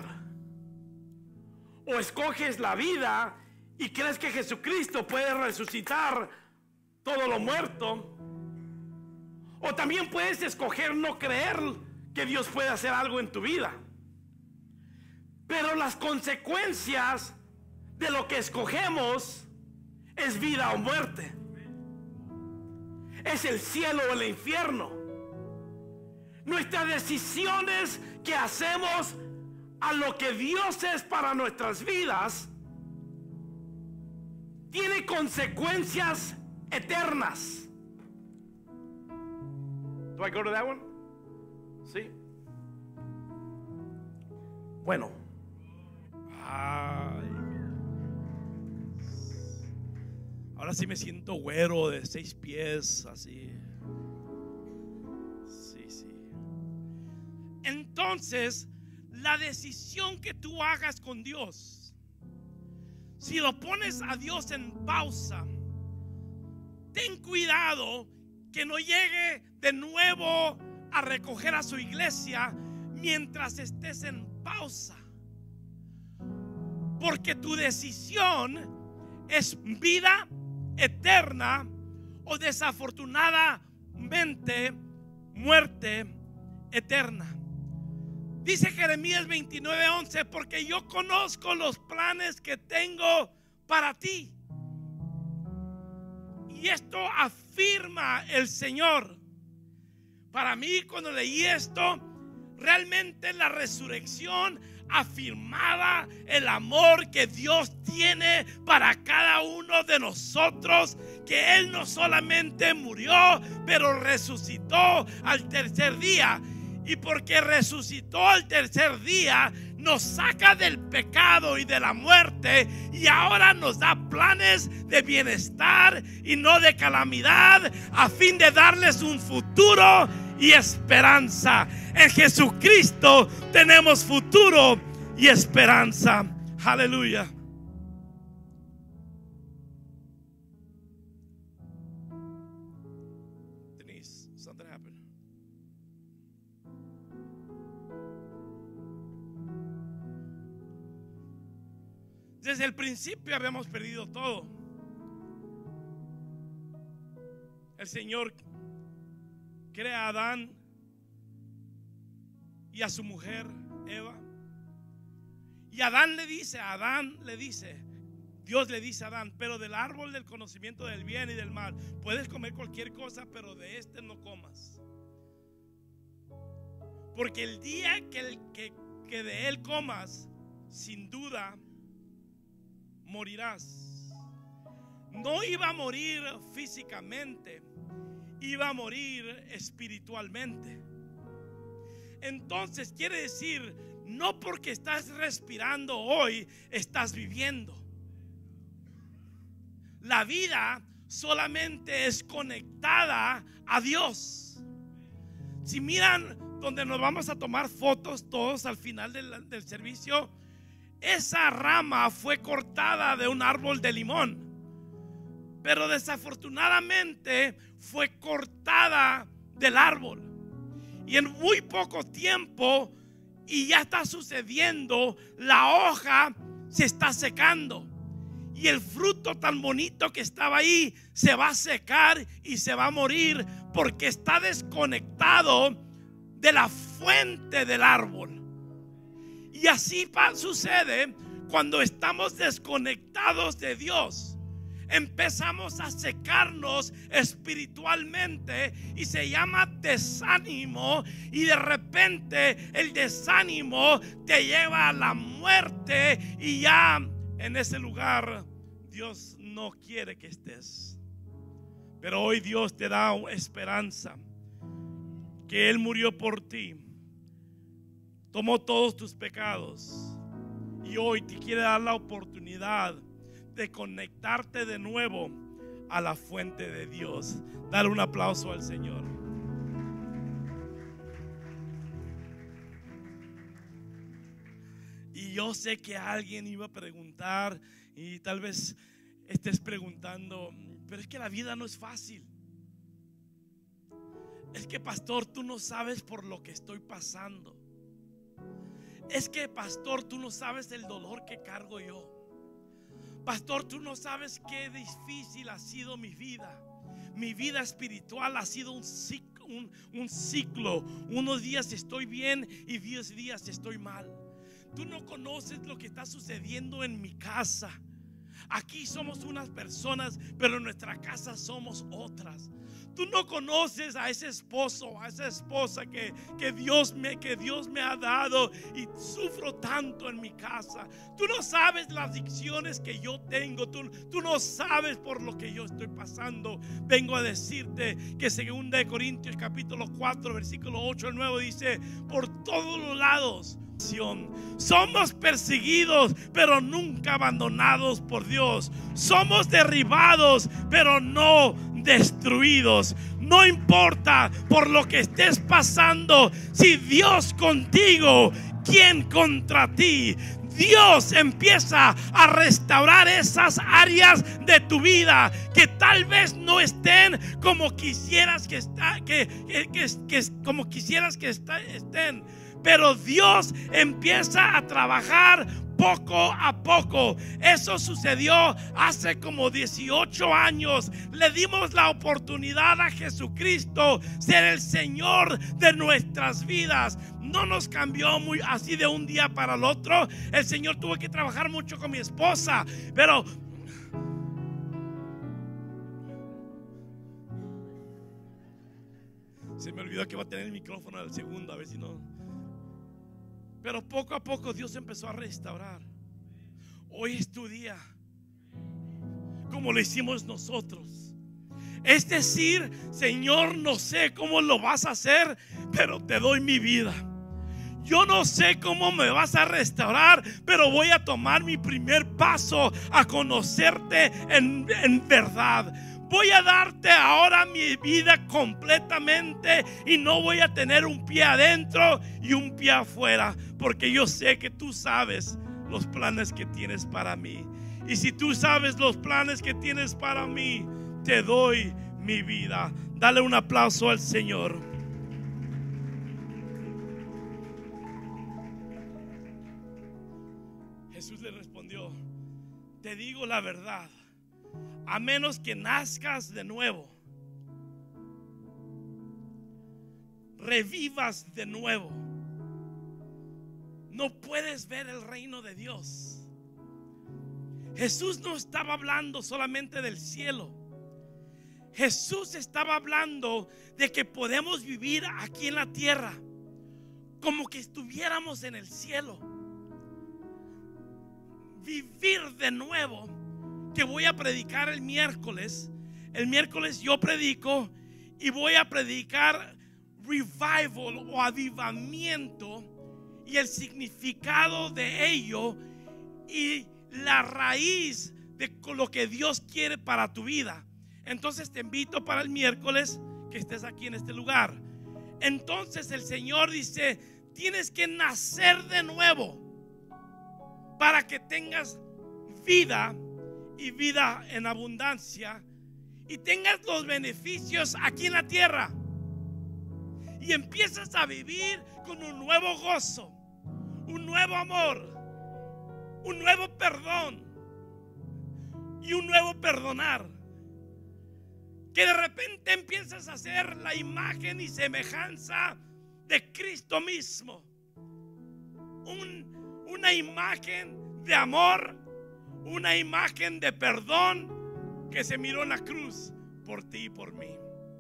O escoges la vida y crees que Jesucristo puede resucitar todo lo muerto, o también puedes escoger no creer que Dios puede hacer algo en tu vida. Pero las consecuencias de lo que escogemos es vida o muerte, es el cielo o el infierno. Nuestras decisiones que hacemos a lo que Dios es para nuestras vidas tiene consecuencias eternas. Do I go to that one? Sí. Bueno. Ay. Ahora sí me siento güero de seis pies, así. Sí, sí. Entonces, la decisión que tú hagas con Dios, si lo pones a Dios en pausa, ten cuidado que no llegue de nuevo a recoger a su iglesia mientras estés en pausa, porque tu decisión es vida eterna o desafortunadamente muerte eterna. Dice Jeremías veintinueve once, porque yo conozco los planes que tengo para ti. Y esto afirma el Señor. Para mí, cuando leí esto, realmente la resurrección afirmaba el amor que Dios tiene para cada uno de nosotros, que Él no solamente murió, pero resucitó al tercer día. Y porque resucitó al tercer día, nos saca del pecado y de la muerte, y ahora nos da planes de bienestar y no de calamidad, a fin de darles un futuro y esperanza. En Jesucristo tenemos futuro y esperanza. Aleluya. Denise, something happened. desde el principio habíamos perdido todo. El Señor crea a Adán y a su mujer Eva. Y Adán le dice, a Adán le dice, Dios le dice a Adán, pero del árbol del conocimiento del bien y del mal puedes comer cualquier cosa, pero de este no comas. Porque el día que, el, que, que de él comas, sin duda morirás. No iba a morir físicamente, iba a morir espiritualmente. Entonces quiere decir, no porque estás respirando hoy, estás viviendo. La vida solamente es conectada a Dios. Si miran donde nos vamos a tomar fotos todos al final del, del servicio, esa rama fue cortada de un árbol de limón, pero desafortunadamente fue cortada del árbol. Y en muy poco tiempo, y ya está sucediendo, la hoja se está secando. Y el fruto tan bonito que estaba ahí se va a secar y se va a morir, porque está desconectado de la fuente del árbol. Y así sucede cuando estamos desconectados de Dios. Empezamos a secarnos espiritualmente y se llama desánimo, y de repente el desánimo te lleva a la muerte, y ya en ese lugar Dios no quiere que estés. Pero hoy Dios te da esperanza, que Él murió por ti, tomó todos tus pecados, y hoy te quiere dar la oportunidad de conectarte de nuevo a la fuente de Dios. Dale un aplauso al Señor. Y yo sé que alguien iba a preguntar, y tal vez estés preguntando, pero es que la vida no es fácil. Es que, pastor, tú no sabes por lo que estoy pasando. Es que, pastor, tú no sabes el dolor que cargo yo. Pastor, tú no sabes qué difícil ha sido mi vida. Mi vida espiritual ha sido un ciclo, un, un ciclo. Unos días estoy bien y diez días estoy mal. Tú no conoces lo que está sucediendo en mi casa. Aquí somos unas personas, pero en nuestra casa somos otras. Tú no conoces a ese esposo, a esa esposa que, que, Dios me, que Dios me ha dado, y sufro tanto en mi casa. Tú no sabes las adicciones que yo tengo. Tú, tú no sabes por lo que yo estoy pasando. Vengo a decirte que según de Corintios capítulo cuatro versículo ocho al nueve dice: por todos los lados somos perseguidos, pero nunca abandonados por Dios. Somos derribados, pero no destruidos. No importa por lo que estés pasando, si Dios contigo, ¿quién contra ti? Dios empieza a restaurar esas áreas de tu vida que tal vez no estén como quisieras que, está, que, que, que, que como quisieras que está, estén. Pero Dios empieza a trabajar poco a poco. Eso sucedió hace como dieciocho años. Le dimos la oportunidad a Jesucristo ser el Señor de nuestras vidas. No nos cambió muy así de un día para el otro. El Señor tuvo que trabajar mucho con mi esposa, pero se me olvidó que iba a tener el micrófono al segundo, a ver si no. Pero poco a poco Dios empezó a restaurar. Hoy es tu día, como lo hicimos nosotros. Es decir, Señor, no sé cómo lo vas a hacer, pero te doy mi vida. Yo no sé cómo me vas a restaurar, pero voy a tomar mi primer paso a conocerte en, en verdad. Voy a darte ahora mi vida completamente, y no voy a tener un pie adentro y un pie afuera, porque yo sé que tú sabes los planes que tienes para mí. Y si tú sabes los planes que tienes para mí, te doy mi vida. Dale un aplauso al Señor. Jesús le respondió: te digo la verdad, a menos que nazcas de nuevo, revivas de nuevo, no puedes ver el reino de Dios. Jesús no estaba hablando solamente del cielo. Jesús estaba hablando de que podemos vivir aquí en la tierra como que estuviéramos en el cielo. Vivir de nuevo, que voy a predicar el miércoles. El miércoles yo predico y voy a predicar revival o avivamiento y el significado de ello y la raíz de lo que Dios quiere para tu vida. Entonces te invito para el miércoles que estés aquí en este lugar. Entonces el Señor dice: tienes que nacer de nuevo para que tengas vida y vida en abundancia y tengas los beneficios aquí en la tierra y empiezas a vivir con un nuevo gozo, un nuevo amor, un nuevo perdón y un nuevo perdonar. Que de repente empiezas a ser la imagen y semejanza de Cristo mismo. Un, una imagen de amor, una imagen de perdón que se miró en la cruz por ti y por mí.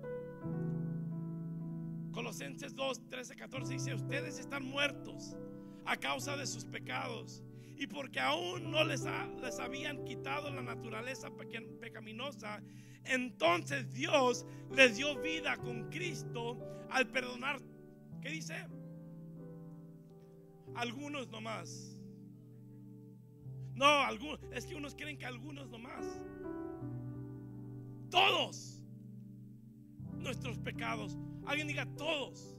Colosenses dos, trece, catorce dice: ustedes están muertos a causa de sus pecados y porque aún no les, ha, les habían quitado la naturaleza pecaminosa. Entonces Dios les dio vida con Cristo al perdonar. ¿Qué dice? Algunos nomás. No, algunos. Es que unos creen que algunos nomás. Todos nuestros pecados. Alguien diga todos.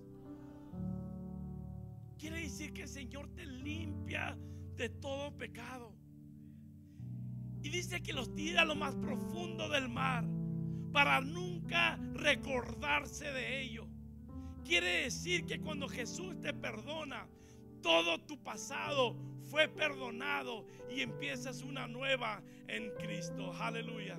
Quiere decir que el Señor te limpia de todo pecado. Y dice que los tira a lo más profundo del mar para nunca recordarse de ello. Quiere decir que cuando Jesús te perdona, todo tu pasado fue perdonado y empiezas una nueva en Cristo. Aleluya.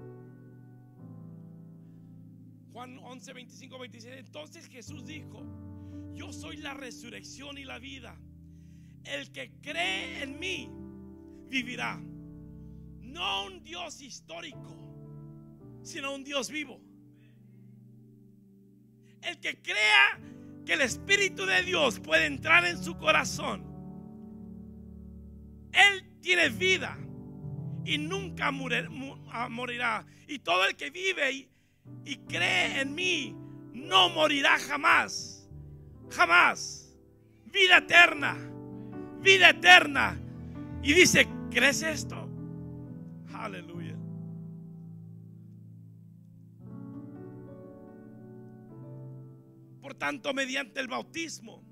Juan once, veinticinco, veintiséis. Entonces Jesús dijo: yo soy la resurrección y la vida. El que cree en mí vivirá. No un Dios histórico, sino un Dios vivo. El que crea que el Espíritu de Dios puede entrar en su corazón, Él tiene vida y nunca morirá. Y todo el que vive y, y cree en mí no morirá jamás. Jamás. Vida eterna. Vida eterna. Y dice: ¿crees esto? Aleluya. Por tanto, mediante el bautismo,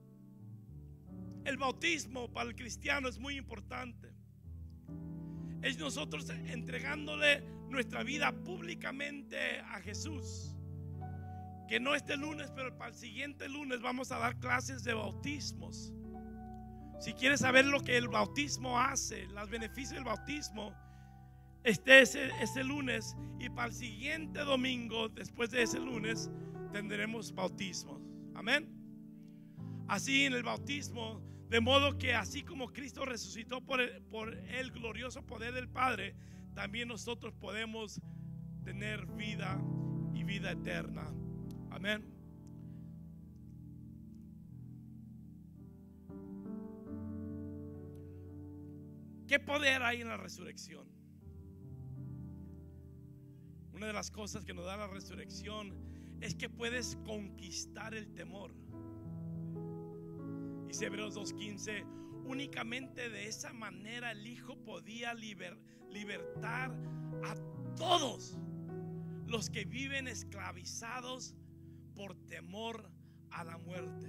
el bautismo para el cristiano es muy importante. Es nosotros entregándole nuestra vida públicamente a Jesús. Que no este lunes, pero para el siguiente lunes vamos a dar clases de bautismos. Si quieres saber lo que el bautismo hace, los beneficios del bautismo, este ese, ese lunes, y para el siguiente domingo, después de ese lunes, tendremos bautismos. Amén. Así en el bautismo, de modo que así como Cristo resucitó por el, por el glorioso poder del Padre, también nosotros podemos tener vida y vida eterna. Amén. ¿Qué poder hay en la resurrección? Una de las cosas que nos da la resurrección es que puedes conquistar el temor. Dice Hebreos dos quince: únicamente de esa manera el Hijo podía liber, libertar a todos los que viven esclavizados por temor a la muerte.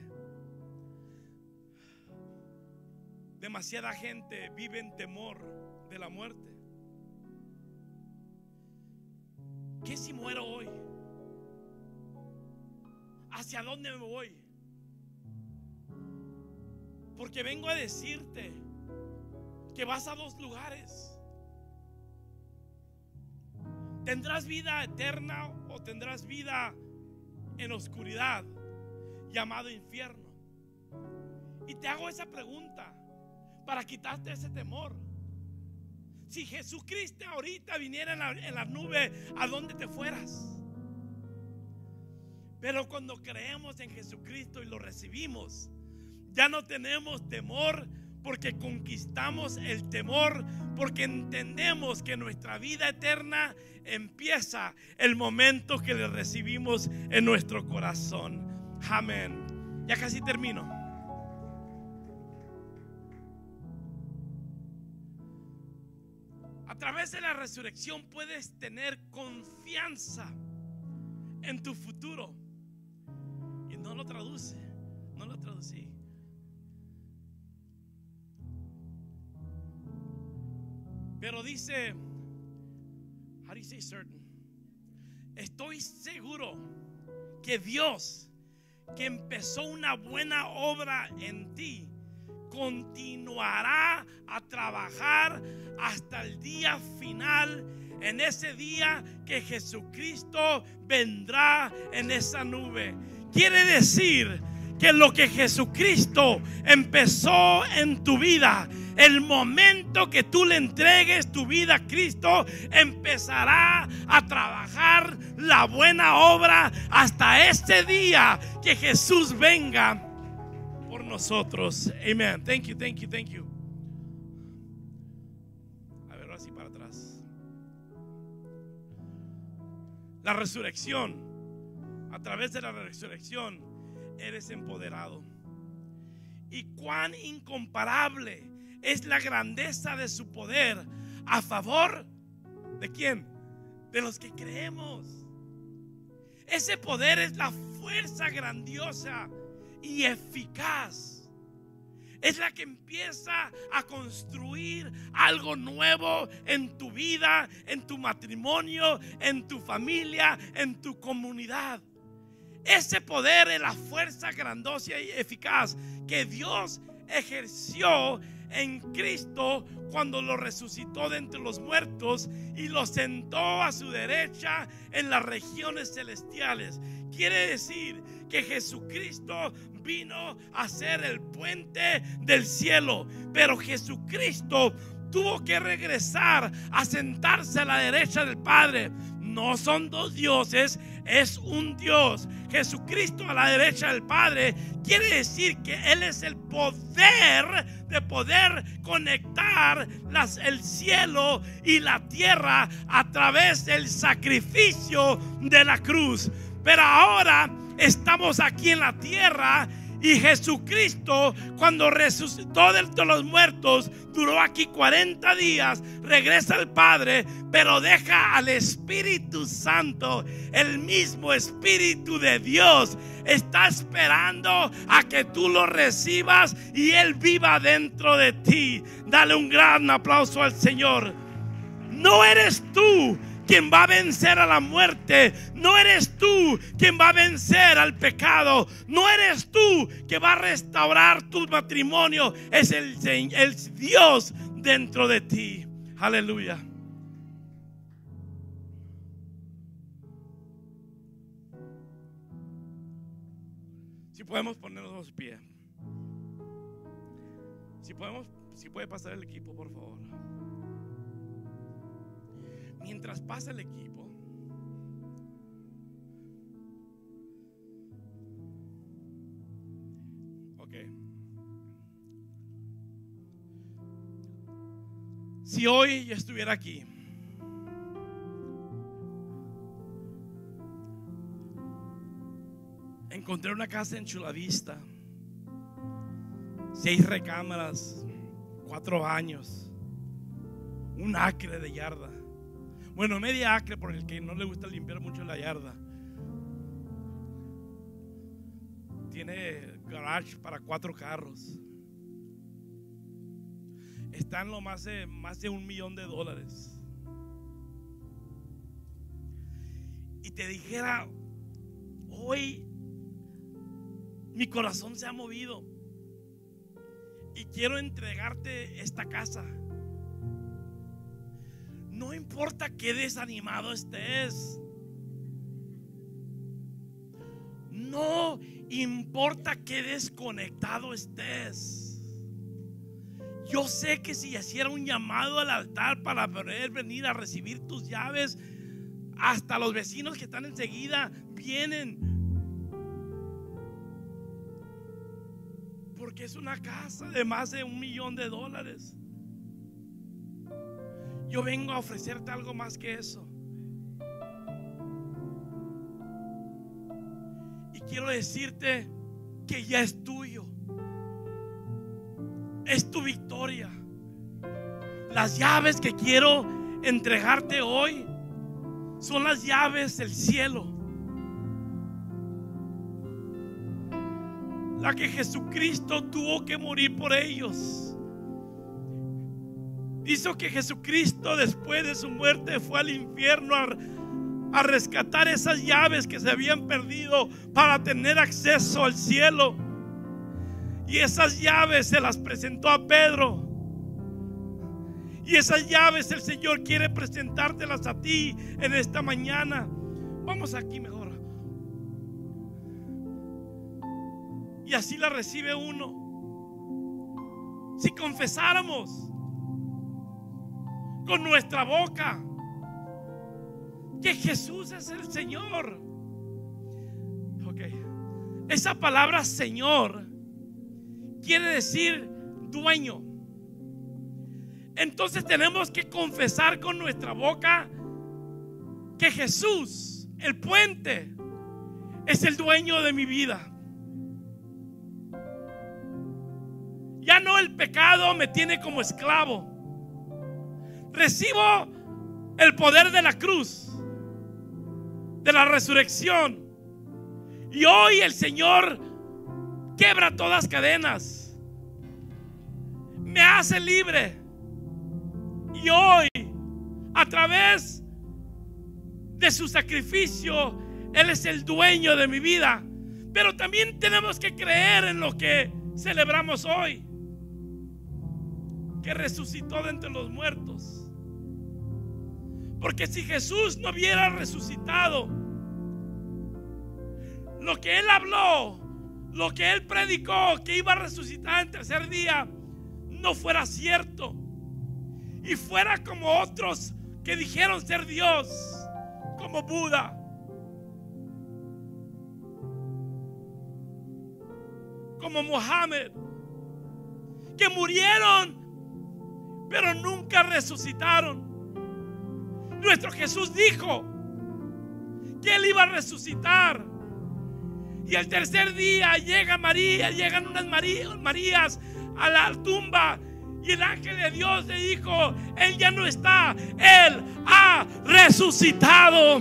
Demasiada gente vive en temor de la muerte. ¿Qué si muero hoy? ¿Hacia dónde me voy? Porque vengo a decirte que vas a dos lugares. ¿Tendrás vida eterna o tendrás vida en oscuridad, llamado infierno? Y te hago esa pregunta para quitarte ese temor. Si Jesucristo ahorita viniera en la, en la nube, ¿a dónde te fueras? Pero cuando creemos en Jesucristo y lo recibimos, ya no tenemos temor, porque conquistamos el temor, porque entendemos que nuestra vida eterna empieza el momento que le recibimos en nuestro corazón. Amén. Ya casi termino. A través de la resurrección puedes tener confianza en tu futuro. Y no lo traduce, no lo traducí. Pero dice, how do you say certain? Estoy seguro que Dios, que empezó una buena obra en ti, continuará a trabajar hasta el día final, en ese día que Jesucristo vendrá en esa nube. Quiere decir que lo que Jesucristo empezó en tu vida, el momento que tú le entregues tu vida a Cristo, empezará a trabajar la buena obra hasta este día que Jesús venga por nosotros. Amén. Thank you, thank you, thank you. A ver, así para atrás. La resurrección, a través de la resurrección eres empoderado. Y cuán incomparable es la grandeza de su poder a favor ¿de quién? De los que creemos. Ese poder es la fuerza grandiosa y eficaz. Es la que empieza a construir algo nuevo en tu vida, en tu matrimonio, en tu familia, en tu comunidad. Ese poder es la fuerza grandiosa y eficaz que Dios ejerció en Cristo cuando lo resucitó de entre los muertos y lo sentó a su derecha en las regiones celestiales. Quiere decir que Jesucristo vino a ser el puente del cielo, pero Jesucristo tuvo que regresar a sentarse a la derecha del Padre. No son dos dioses, es un Dios. Jesucristo a la derecha del Padre quiere decir que Él es el poder de poder conectar las, el cielo y la tierra a través del sacrificio de la cruz. Pero ahora estamos aquí en la tierra y Jesucristo, cuando resucitó de los muertos, duró aquí cuarenta días, regresa al Padre, pero deja al Espíritu Santo, el mismo Espíritu de Dios. Está esperando a que tú lo recibas y Él viva dentro de ti. Dale un gran aplauso al Señor. No eres tú quien va a vencer a la muerte. No eres tú quien va a vencer al pecado. No eres tú que va a restaurar tu matrimonio. Es el, el Dios dentro de ti. Aleluya. Si podemos ponernos los pies. Si podemos, si puede pasar el equipo, por favor. Mientras pasa el equipo, ok. Si hoy yo estuviera aquí, encontré una casa en Chula Vista, seis recámaras, cuatro años, un acre de yarda. Bueno, media acre por el que no le gusta limpiar mucho la yarda. Tiene garage para cuatro carros. Está en lo más de, más de un millón de dólares. Y te dijera, hoy mi corazón se ha movido y quiero entregarte esta casa. No importa qué desanimado estés. No importa qué desconectado estés. Yo sé que si hiciera un llamado al altar para poder venir a recibir tus llaves, hasta los vecinos que están enseguida vienen. Porque es una casa de más de un millón de dólares. Yo vengo a ofrecerte algo más que eso. Y quiero decirte que ya es tuyo. Es tu victoria. Las llaves que quiero entregarte hoy son las llaves del cielo. La que Jesucristo tuvo que morir por ellos. Hizo que Jesucristo después de su muerte fue al infierno a, a rescatar esas llaves que se habían perdido para tener acceso al cielo. Y esas llaves se las presentó a Pedro. Y esas llaves el Señor quiere presentártelas a ti en esta mañana. Vamos aquí mejor. Y así la recibe uno. Si confesáramos con nuestra boca que Jesús es el Señor. Ok. Esa palabra Señor quiere decir dueño. Entonces tenemos que confesar con nuestra boca que Jesús, el puente, es el dueño de mi vida. Ya no el pecado me tiene como esclavo. Recibo el poder de la cruz, de la resurrección. Y hoy el Señor quiebra todas cadenas, me hace libre. Y hoy, a través de su sacrificio, Él es el dueño de mi vida. Pero también tenemos que creer en lo que celebramos hoy, que resucitó de entre los muertos. Porque si Jesús no hubiera resucitado, lo que Él habló, lo que Él predicó, que iba a resucitar en tercer día, no fuera cierto, y fuera como otros que dijeron ser Dios, como Buda, como Mohammed, que murieron pero nunca resucitaron. Nuestro Jesús dijo que Él iba a resucitar. Y el tercer día llega María, llegan unas Marías a la tumba. Y el ángel de Dios le dijo: Él ya no está, Él ha resucitado.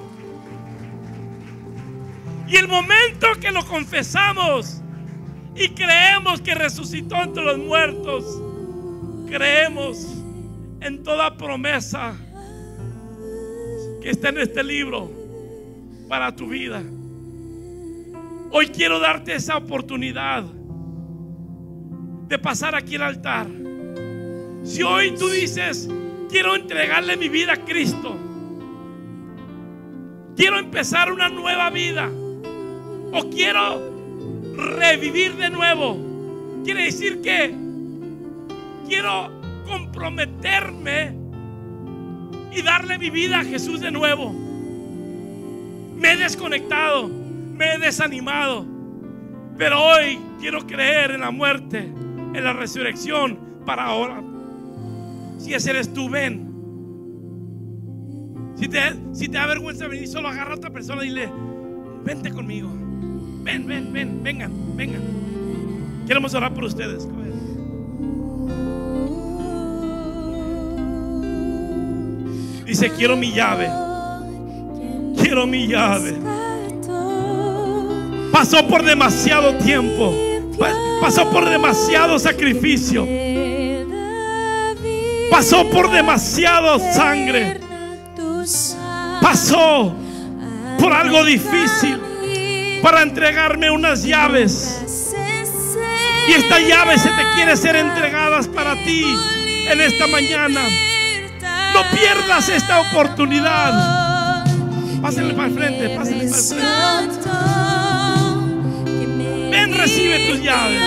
Y el momento que lo confesamos y creemos que resucitó entre los muertos, creemos en toda promesa que está en este libro para tu vida. Hoy quiero darte esa oportunidad de pasar aquí al altar. Si hoy tú dices: quiero entregarle mi vida a Cristo, quiero empezar una nueva vida, o quiero revivir de nuevo, quiere decir que quiero comprometerme y darle mi vida a Jesús de nuevo. Me he desconectado, me he desanimado, pero hoy quiero creer en la muerte, en la resurrección para ahora. Si ese eres tú, ven. Si te, si te da vergüenza venir, solo agarra a otra persona y dile: vente conmigo. Ven, ven, ven, vengan, vengan. Queremos orar por ustedes. Dice: quiero mi llave, quiero mi llave. Pasó por demasiado tiempo, pasó por demasiado sacrificio, pasó por demasiado sangre, pasó por algo difícil para entregarme unas llaves. Y estas llaves se te quieren ser entregadas para ti en esta mañana. No No pierdas esta oportunidad. Pásenle para el frente, pásenle para el frente. Ven, recibe tus llaves.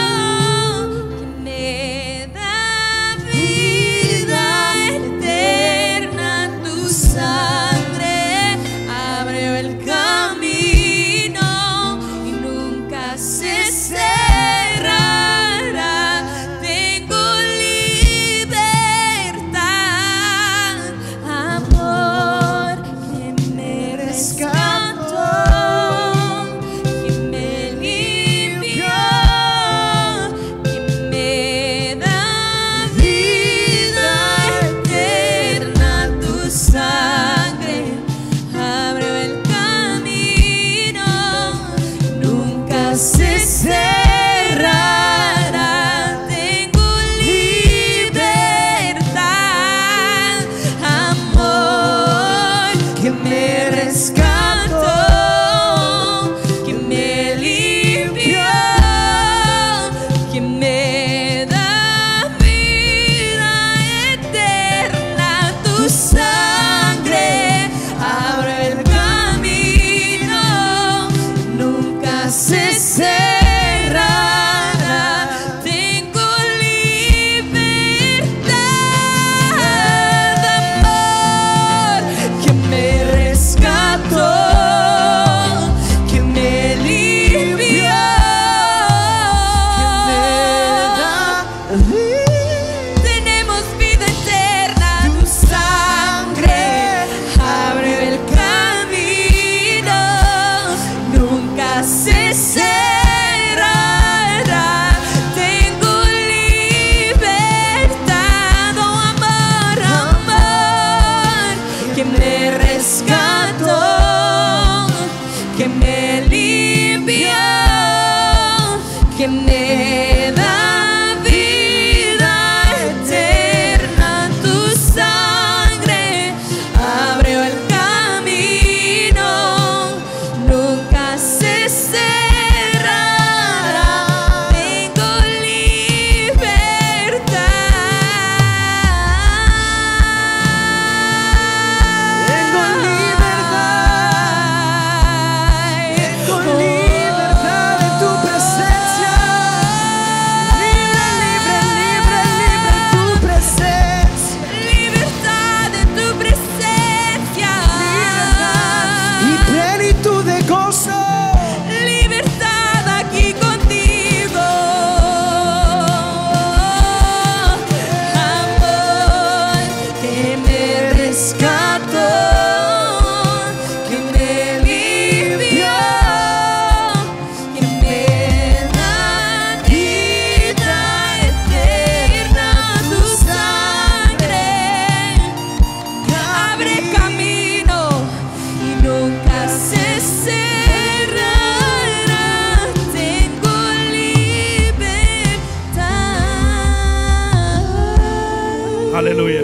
Aleluya.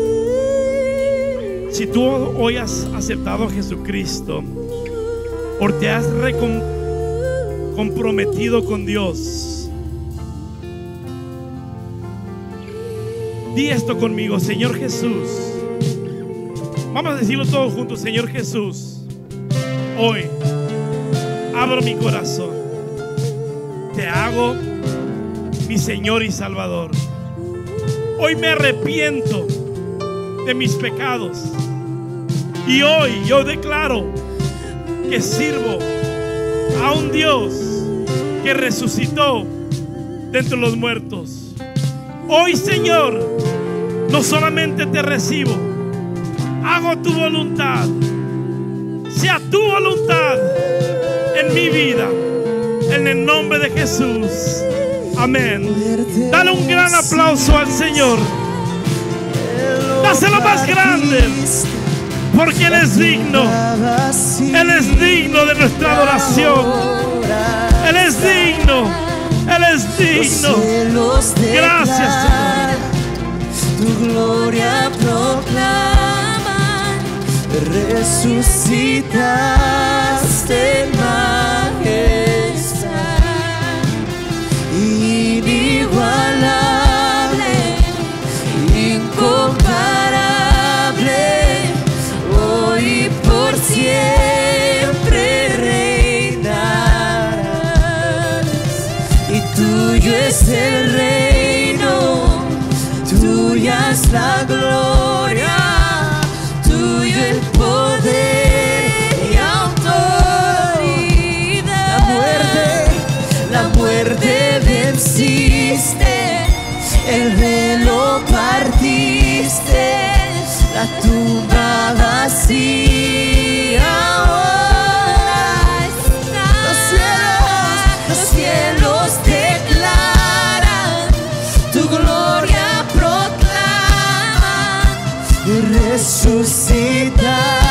Si tú hoy has aceptado a Jesucristo o te has recom comprometido con Dios, di esto conmigo: Señor Jesús. Vamos a decirlo todos juntos: Señor Jesús, hoy abro mi corazón, te hago mi Señor y Salvador. Hoy me arrepiento de mis pecados y hoy yo declaro que sirvo a un Dios que resucitó de entre los muertos. Hoy, Señor, no solamente te recibo, hago tu voluntad, sea tu voluntad en mi vida, en el nombre de Jesús. Amén. Dale un gran aplauso al Señor. Dáselo más grande, porque Él es digno. Él es digno de nuestra adoración. Él es digno. Él es digno. Gracias, Señor.
Tu gloria proclaman, resucitaste en majestad, inigualable, incomparable. es el reino, tuya es la gloria, tuyo el poder y autoridad. La muerte, la muerte venciste, el velo partiste, la tumba vacía. Ahora está. Los cielos, los cielos declaran, tu gloria proclaman, y resucitas.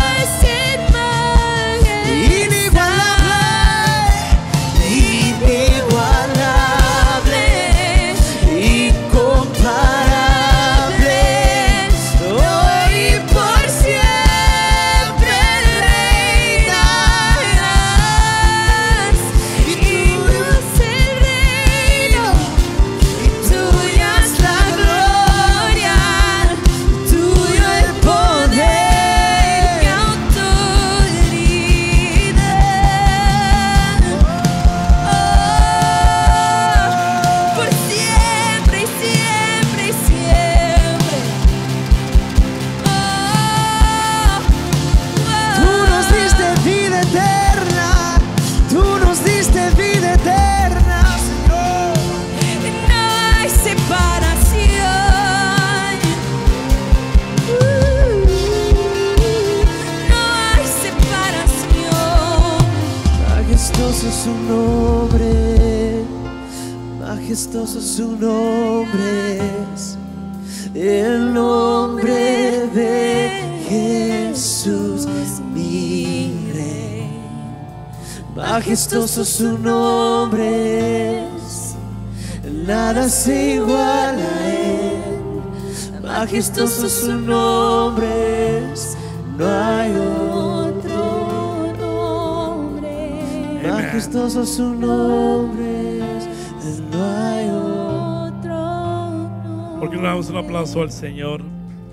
Su nombre, majestuoso su nombre es el nombre de Jesús, mi rey. Majestuoso su nombre es, nada se iguala a él. Majestuoso su nombre es, no hay otro. Majestuoso su nombre, no hay otro nombre.
¿Por qué no le damos un aplauso al Señor?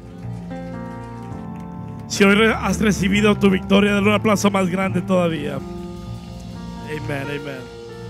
Si hoy has recibido tu victoria, dale un aplauso más grande todavía. Amén, amén.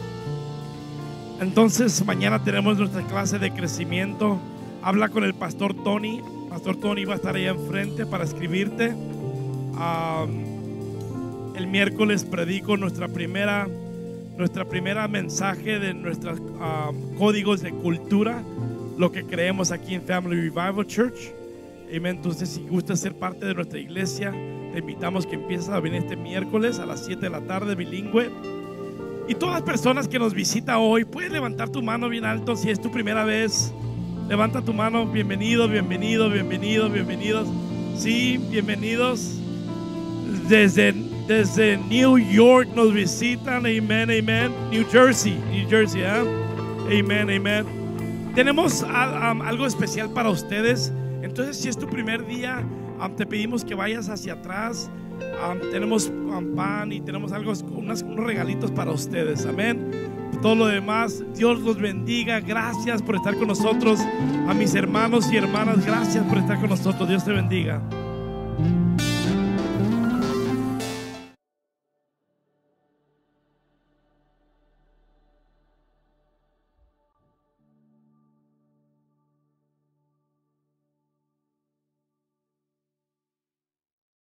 Entonces mañana tenemos nuestra clase de crecimiento. Habla con el pastor Tony. Pastor Tony va a estar ahí enfrente para escribirte. Um, El miércoles predico nuestra primera, nuestra primera mensaje de nuestros uh, códigos de cultura, lo que creemos aquí en Family Revival Church. Amén. Entonces, si gustas ser parte de nuestra iglesia, te invitamos que empieces a venir este miércoles a las siete de la tarde, bilingüe. Y todas las personas que nos visitan hoy, puedes levantar tu mano bien alto si es tu primera vez. Levanta tu mano. Bienvenido, bienvenido, bienvenido, bienvenidos. Sí, bienvenidos. Desde Desde New York nos visitan, amén, amén. New Jersey, New Jersey, ¿eh? Amén, amén. Tenemos um, algo especial para ustedes. Entonces, si es tu primer día, um, te pedimos que vayas hacia atrás. Um, tenemos um, pan y tenemos algo, unas, unos regalitos para ustedes, amén. Todo lo demás, Dios los bendiga. Gracias por estar con nosotros. A mis hermanos y hermanas, gracias por estar con nosotros. Dios te bendiga.